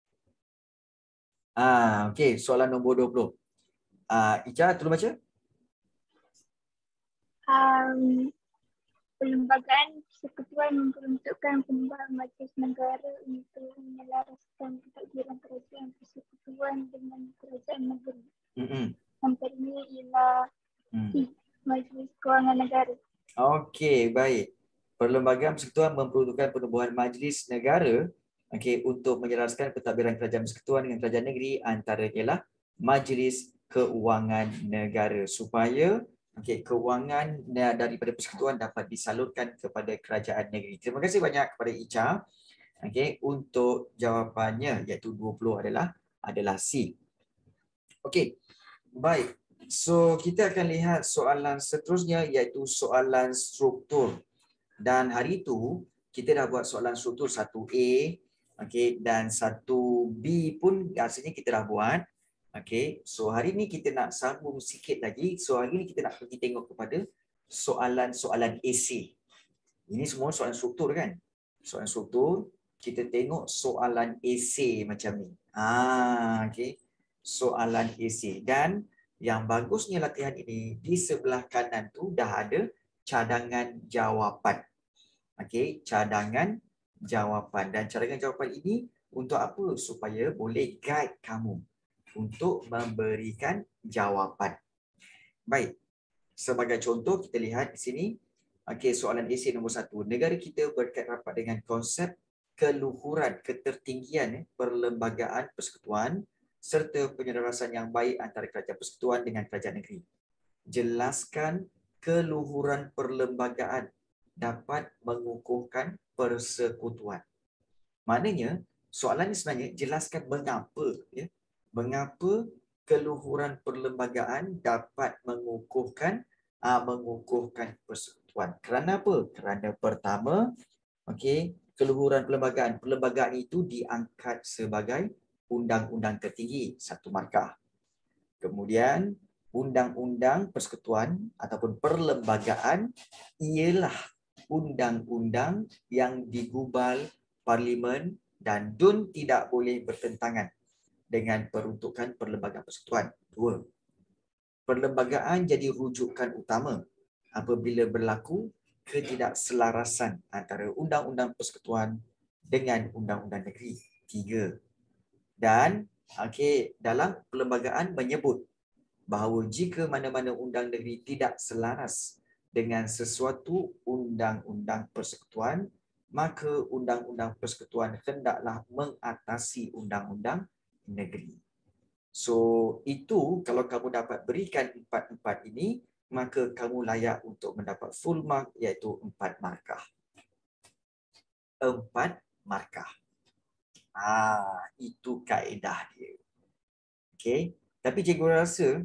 Okey, soalan nombor 20. Icha, tolong baca. Perlembagaan persekutuan memperuntukkan penubuhan majlis negara untuk menyelaraskan ketakdiran kerajaan persekutuan dengan kerajaan negeri. Antaranya ialah Majlis Kewangan Negara. Okey, baik. Perlembagaan persekutuan memperuntukkan penubuhan majlis negara untuk menyelaraskan pentadbiran kerajaan persekutuan dengan kerajaan negeri, antaranya ialah Majlis Kewangan Negara, supaya kewangan daripada persekutuan dapat disalurkan kepada kerajaan negeri. Terima kasih banyak kepada Icha untuk jawapannya, iaitu 20 adalah C. Okey, baik. So kita akan lihat soalan seterusnya, iaitu soalan struktur. Dan hari itu kita dah buat soalan struktur 1A dan 1B pun rasanya kita dah buat. So hari ni kita nak sambung sikit lagi. So hari ni kita nak pergi tengok kepada soalan-soalan esei. Ini semua soalan struktur, kan? Soalan struktur, kita tengok soalan esei macam ni. Soalan esei. Dan yang bagusnya latihan ini, di sebelah kanan tu dah ada cadangan jawapan. Cadangan jawapan. Dan cadangan jawapan ini untuk apa? Supaya boleh guide kamu untuk memberikan jawapan. Baik. Sebagai contoh, kita lihat di sini. Soalan esei nombor 1. Negara kita berkait rapat dengan konsep keluhuran, ketertinggian perlembagaan persekutuan serta penyelarasan yang baik antara kerajaan persekutuan dengan kerajaan negeri. Jelaskan keluhuran perlembagaan dapat mengukuhkan persekutuan. Maknanya, soalan ini sebenarnya jelaskan mengapa. Mengapa keluhuran perlembagaan dapat mengukuhkan persekutuan. Kerana apa? Kerana pertama, keluhuran perlembagaan itu diangkat sebagai undang-undang tertinggi, 1 markah. Kemudian, undang-undang persekutuan ataupun perlembagaan ialah undang-undang yang digubal Parlimen dan DUN tidak boleh bertentangan dengan peruntukan perlembagaan persekutuan. 2. Perlembagaan jadi rujukan utama apabila berlaku ketidakselarasan antara undang-undang persekutuan dengan undang-undang negeri. 3. Dan dalam perlembagaan menyebut bahawa jika mana-mana undang negeri tidak selaras dengan sesuatu undang-undang persekutuan, maka undang-undang persekutuan hendaklah mengatasi undang-undang negeri. So, itu kalau kamu dapat berikan 4 ini, maka kamu layak untuk mendapat full mark, iaitu 4 markah. 4 markah. Itu kaedah dia. Tapi cikgu rasa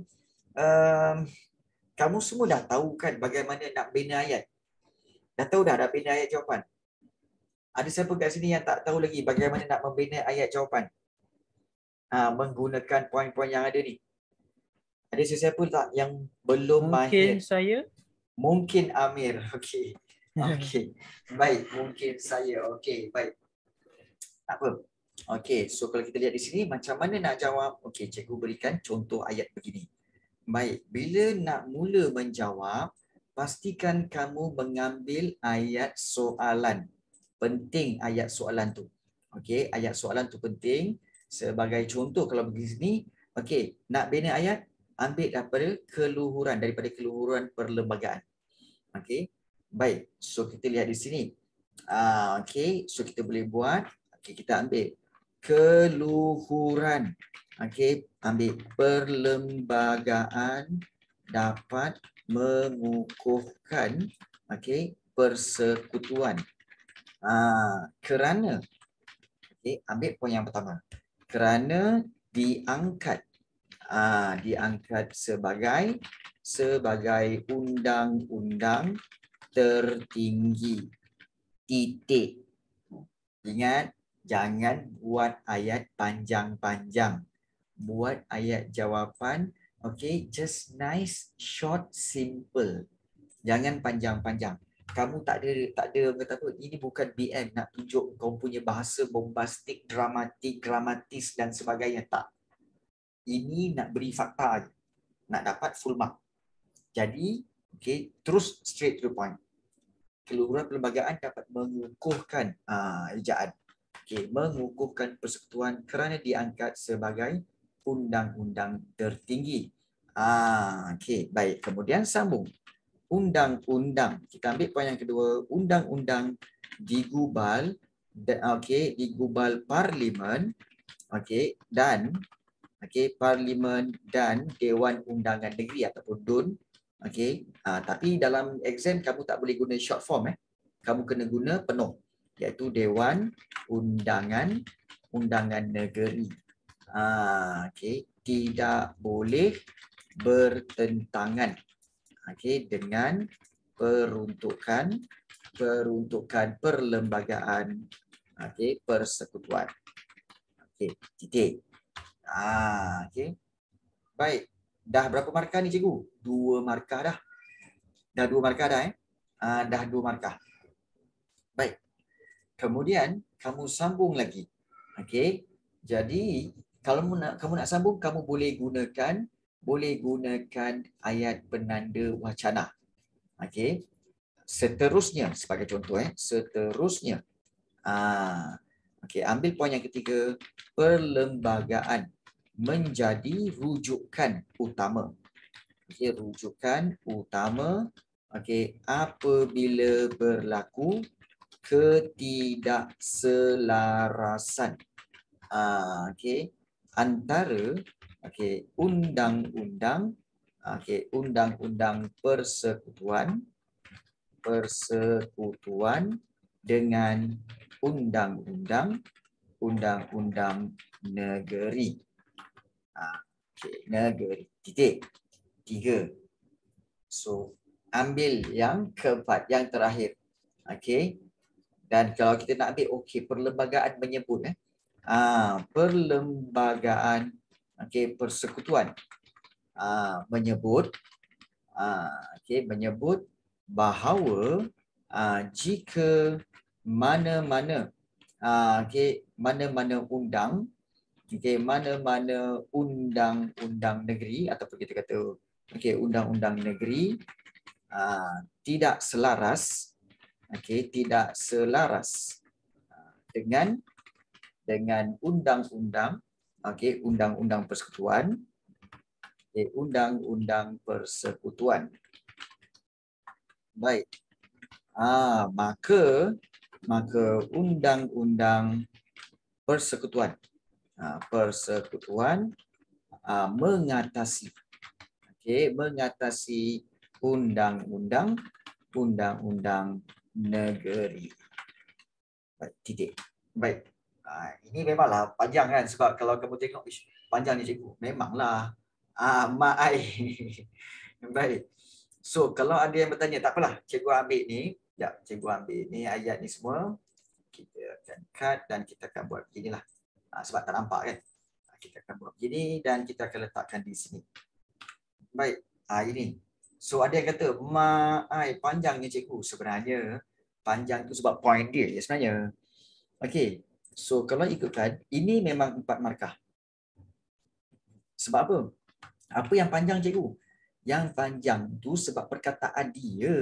kamu semua dah tahu, kan, bagaimana nak bina ayat. Dah tahu dah bina ayat jawapan. Ada siapa kat sini yang tak tahu lagi bagaimana nak membina ayat jawapan? Menggunakan poin-poin yang ada ni. Ada sesiapa tak yang belum mahir? Mungkin saya. Mungkin Amir. Okey. Baik, mungkin saya. Baik. Tak apa. So kalau kita lihat di sini macam mana nak jawab? Cikgu berikan contoh ayat begini. Baik, bila nak mula menjawab, pastikan kamu mengambil ayat soalan. Penting ayat soalan tu. Ayat soalan tu penting. Sebagai contoh, kalau begini, Okey, nak bina ayat, ambil daripada keluhuran perlembagaan. Okey. Baik. So kita lihat di sini. Okey, so kita boleh buat. Okey, kita ambil keluhuran. Okey, ambil perlembagaan dapat mengukuhkan persekutuan. Kerana, ambil poin yang pertama. Kerana diangkat sebagai undang-undang tertinggi. Titik. Ingat, jangan buat ayat panjang-panjang. Buat ayat jawapan, just nice, short, simple. Jangan panjang-panjang. Kamu tak ada kata apa, ini bukan BM nak tunjuk kau punya bahasa bombastik, dramatik, gramatis dan sebagainya. Tak. Ini nak beri fakta, nak dapat full mark. Jadi, terus straight to the point. Keluhuran perlembagaan dapat mengukuhkan ejaan. Mengukuhkan persekutuan kerana diangkat sebagai undang-undang tertinggi. Baik. Kemudian sambung. Undang-undang. Kita ambil poin yang kedua. Undang-undang digubal, digubal Parlimen, dan Parlimen dan Dewan Undangan Negeri ataupun DUN. Tapi dalam exam kamu tak boleh guna short form. Kamu kena guna penuh, iaitu Dewan Undangan Negeri. Tidak boleh bertentangan dengan peruntukan perlembagaan persekutuan. Titik. Baik. Dah berapa markah ni cikgu? 2 markah dah. Dah 2 markah dah dah 2 markah. Baik. Kemudian kamu sambung lagi. Jadi kalau kamu nak sambung, kamu boleh gunakan ayat penanda wacana. Seterusnya sebagai contoh seterusnya. Ambil poin yang ketiga, perlembagaan menjadi rujukan utama. Rujukan utama apabila berlaku ketidakselarasan antara undang-undang persekutuan dengan undang-undang negeri. Negeri. Titik. 3. So, ambil yang keempat, yang terakhir. Dan kalau kita nak ambil, perlembagaan menyebut perlembagaan persekutuan menyebut bahawa jika mana-mana undang, mana-mana undang-undang negeri ataupun kita kata undang-undang negeri tidak selaras dengan undang-undang undang-undang persekutuan, undang-undang persekutuan. Baik. Maka undang-undang persekutuan mengatasi undang-undang negeri. Baik, titik. Baik. Ini memanglah panjang kan, sebab kalau kamu tengok panjang ni cikgu. Memanglah. Baik. So kalau ada yang bertanya, tak apalah, cikgu ambil ni. Ya, cikgu ambil ni ayat ni semua. Kita akan cut dan kita akan buat beginilah. Sebab tak nampak kan. Kita akan buat begini dan kita akan letakkan di sini. Baik. Ini. So ada yang kata, panjangnya cikgu. Sebenarnya panjang tu sebab point dia sebenarnya. Okey. So kalau ikutkan, ini memang 4 markah. Sebab apa? Apa yang panjang cikgu? Yang panjang tu sebab perkataan dia.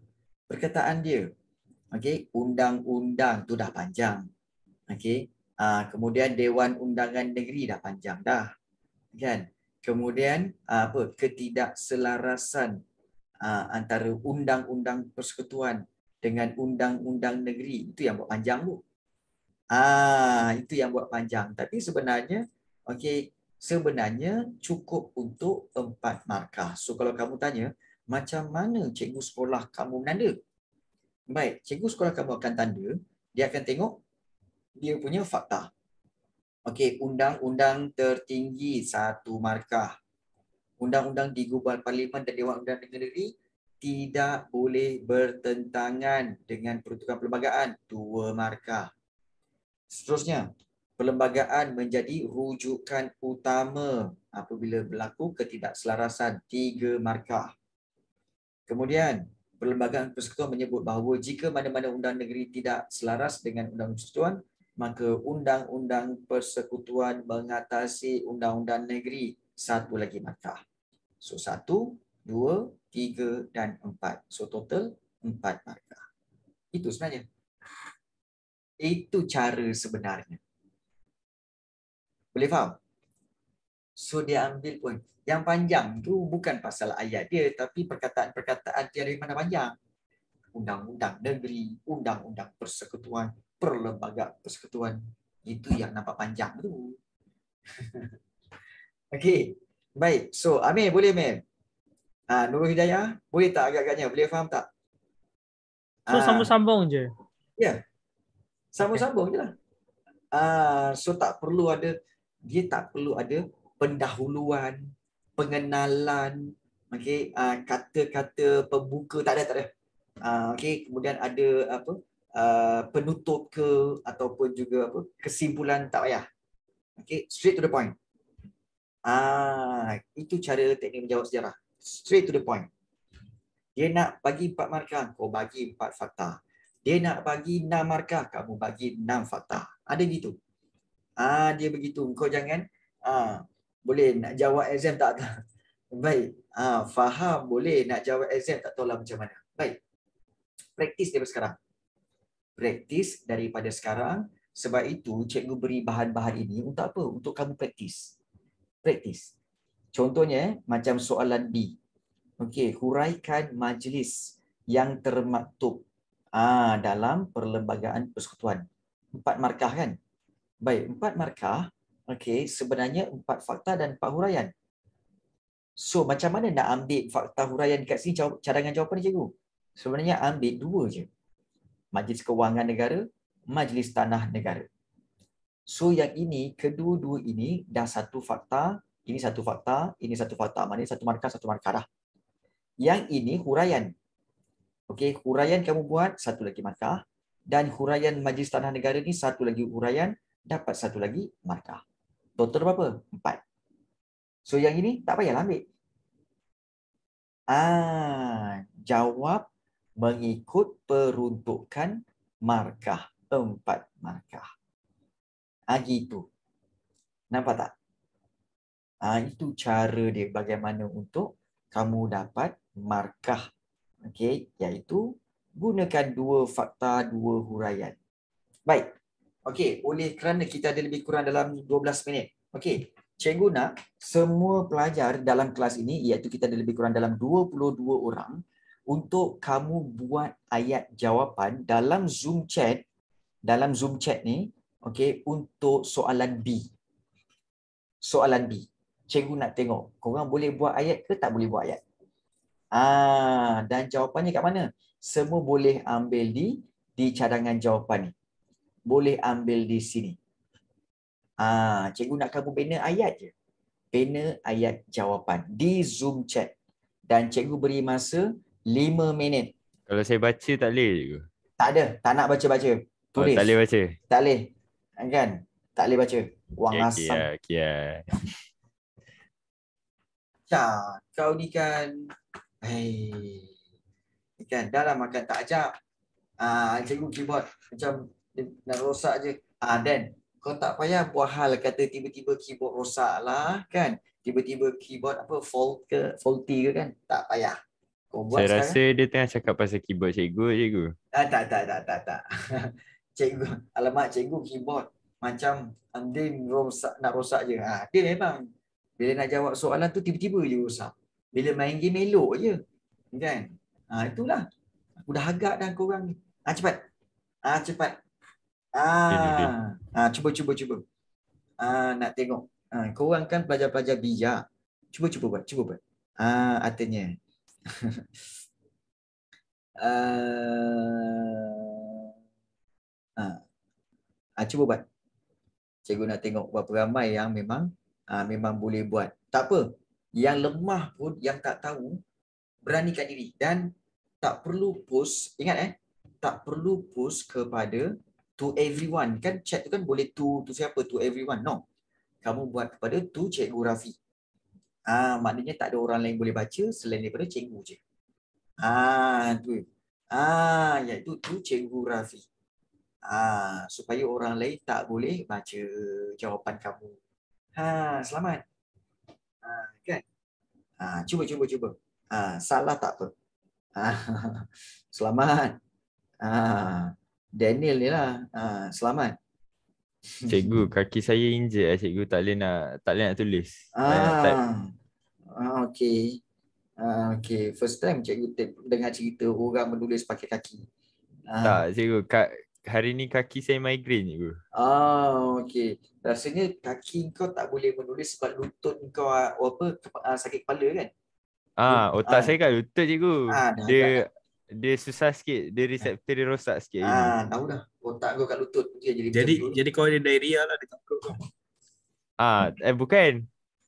Undang-undang tu dah panjang. Kemudian Dewan Undangan Negeri dah panjang dah. kan? Kemudian ketidakselarasan antara undang-undang persekutuan dengan undang-undang negeri, itu yang buat panjang tu. Itu yang buat panjang. Tapi sebenarnya sebenarnya cukup untuk 4 markah. So kalau kamu tanya macam mana cikgu sekolah kamu menanda? Baik, cikgu sekolah kamu akan tanda, dia akan tengok dia punya fakta. Undang-undang tertinggi 1 markah. Undang-undang digubal Parlimen dan Dewan Undang Negeri tidak boleh bertentangan dengan peruntukan perlembagaan, 2 markah. Seterusnya, perlembagaan menjadi rujukan utama apabila berlaku ketidakselarasan, 3 markah. Kemudian, perlembagaan persekutuan menyebut bahawa jika mana-mana undang negeri tidak selaras dengan undang-undang persekutuan, maka undang-undang persekutuan mengatasi undang-undang negeri, 1 lagi markah. So 1, 2, 3 dan 4. So total 4 markah. Itu sebenarnya. Itu cara sebenarnya. Boleh faham? So dia ambil pun. Yang panjang tu bukan pasal ayat dia, tapi perkataan-perkataan dia dari mana panjang. Undang-undang negeri, undang-undang persekutuan, perlembagaan persekutuan. Itu yang nampak panjang tu. Okey. Baik. So Amir, boleh Amir? Nurul Hidayah, boleh tak agak-agaknya? Boleh faham tak? So sambung-sambung je. Ya. Sambung-sambung je lah. So dia tak perlu ada pendahuluan, pengenalan, kata-kata pembuka, tak ada. Kemudian ada penutup ke ataupun juga kesimpulan, tak payah. Straight to the point. Itu cara teknik menjawab sejarah. Straight to the point. Dia nak bagi 4 markah, kau bagi 4 fakta. Dia nak bagi 6 markah, kamu bagi 6 fakta. Ada gitu. Dia begitu. Kau jangan boleh nak jawab exam tak tahu. Baik. Faham boleh, nak jawab exam tak tahu lah macam mana. Baik. Praktis daripada sekarang. Praktis daripada sekarang. Sebab itu cikgu beri bahan-bahan ini untuk apa? Untuk kamu praktis. Praktis. Contohnya macam soalan B. Huraikan majlis yang termaktub dalam perlembagaan persekutuan. 4 markah kan? Baik, 4 markah. Sebenarnya 4 fakta dan 4 huraian. So, macam mana nak ambil fakta huraian dekat sini, cadangan jawapan ni cikgu? Sebenarnya ambil 2 je. Majlis Kewangan Negara, Majlis Tanah Negara. So, yang ini, kedua-dua ini dah 1 fakta, ini 1 fakta, ini 1 fakta. Maknanya 1 markah, 1 markah dah. Yang ini huraian. Huraian kamu buat 1 lagi markah. Dan huraian Majlis Tanah Negara ni 1 lagi huraian, dapat 1 lagi markah. Total berapa? 4. So yang ini tak payahlah ambil. Jawab mengikut peruntukan markah. 4 markah. Gitu. Nampak tak? Itu cara dia bagaimana untuk kamu dapat markah. Iaitu gunakan 2 fakta, 2 huraian. Baik. Oleh kerana kita ada lebih kurang dalam 12 minit. Cikgu nak semua pelajar dalam kelas ini, iaitu kita ada lebih kurang dalam 22 orang, untuk kamu buat ayat jawapan dalam Zoom chat. Dalam Zoom chat ni, untuk soalan B. Soalan B. Cikgu nak tengok, korang boleh buat ayat ke tak boleh buat ayat? Dan jawapannya kat mana? Semua boleh ambil di cadangan jawapan ni. Boleh ambil di sini. Cikgu nak kamu bina ayat je. Bina ayat jawapan di Zoom chat. Dan cikgu beri masa 5 minit. Kalau saya baca tak boleh cikgu? Tak ada. Tak nak baca-baca. Tulis. Tak boleh baca? Tak boleh. Kan? Tak boleh baca. Wang asam. Kau ni kan. Kan dah lah makan tak ajak. Cikgu keyboard macam nak rosak je. Dan kau tak payah buat hal kata tiba-tiba keyboard rosak lah kan. Tiba-tiba keyboard faulty ke kan. Tak payah. Kau buat saya sekarang. Rasa dia tengah cakap pasal keyboard cikgu. Tak. Cikgu, alamak cikgu keyboard macam Andin nak rosak je. Dia memang Bila nak jawab soalan tu tiba-tiba je rosak. Bila main game elok je. Kan? Itulah. Aku dah agak dah korang ni. Cepat. Cepat. Cuba. Nak tengok. Korang kan pelajar-pelajar bijak. Cuba buat. Artinya. Cuba buat. Cikgu nak tengok berapa ramai yang memang boleh buat. Tak apa. Yang lemah pun, yang tak tahu, beranikan diri. Dan tak perlu post, ingat tak perlu post kepada to everyone. Kan chat tu kan boleh to siapa? To everyone. No. Kamu buat kepada to Cikgu Rafi. Maknanya tak ada orang lain boleh baca selain daripada cikgu je. Tu. Iaitu to Cikgu Rafi. Supaya orang lain tak boleh baca jawapan kamu. Selamat. Kan? Cuba. Salah tak apa. Selamat. Daniel ni lah. Selamat. Cikgu, kaki saya injet lah cikgu, tak boleh nak tulis. Okay. First time cikgu dengar cerita orang menulis pakai kaki. Tak cikgu, hari ni kaki saya migraine cikgu. Okay. Rasanya kaki kau tak boleh menulis sebab lutut kau sakit kepala kan? Otak saya kat lutut cikgu. Dia susah sikit, dia reseptor dia rosak sikit. Tahu dah. Otak kau kat lutut jadi kau ada diarrhea lah dekat kau. Bukan.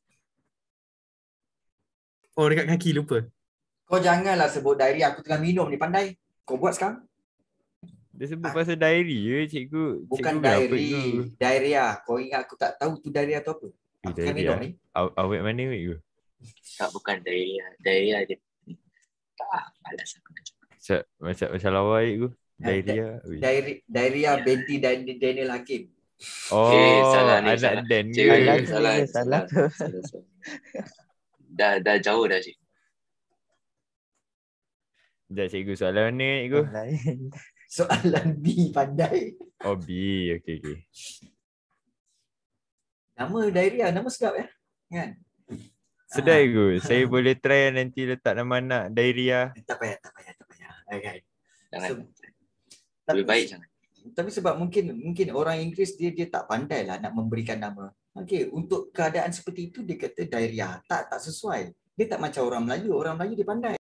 Oh, dekat kaki lupa. Kau janganlah sebut diarrhea, aku tengah minum ni, pandai. Kau buat sekarang. Dia sebut pasal diarrhea cikgu. Bukan diarrhea. Kau ingat aku tak tahu tu diarrhea tu apa? Aku tengah minum ni. Awet mana cikgu? Tak, bukan diarrhea. Diarrhea dia malas aku nak cakap. Macam lawa cikgu. Diarrhea binti Daniel Hakim. Salah ni. Anak Dan. Salah. Dah jauh dah cikgu. Sekejap cikgu, soalan mana cikgu? Soalan B, pandai. B, okay. Nama diarrhea, nama sedap kan? Sedap cikgu. Saya boleh try nanti letak nama anak diarrhea. Tak payah. Okay. Lebih baik jangan. Tapi sebab mungkin orang Inggeris dia tak pandai lah nak memberikan nama. Okey, untuk keadaan seperti itu dia kata diarrhea. Tak sesuai. Dia tak macam orang Melayu. Orang Melayu dia pandai.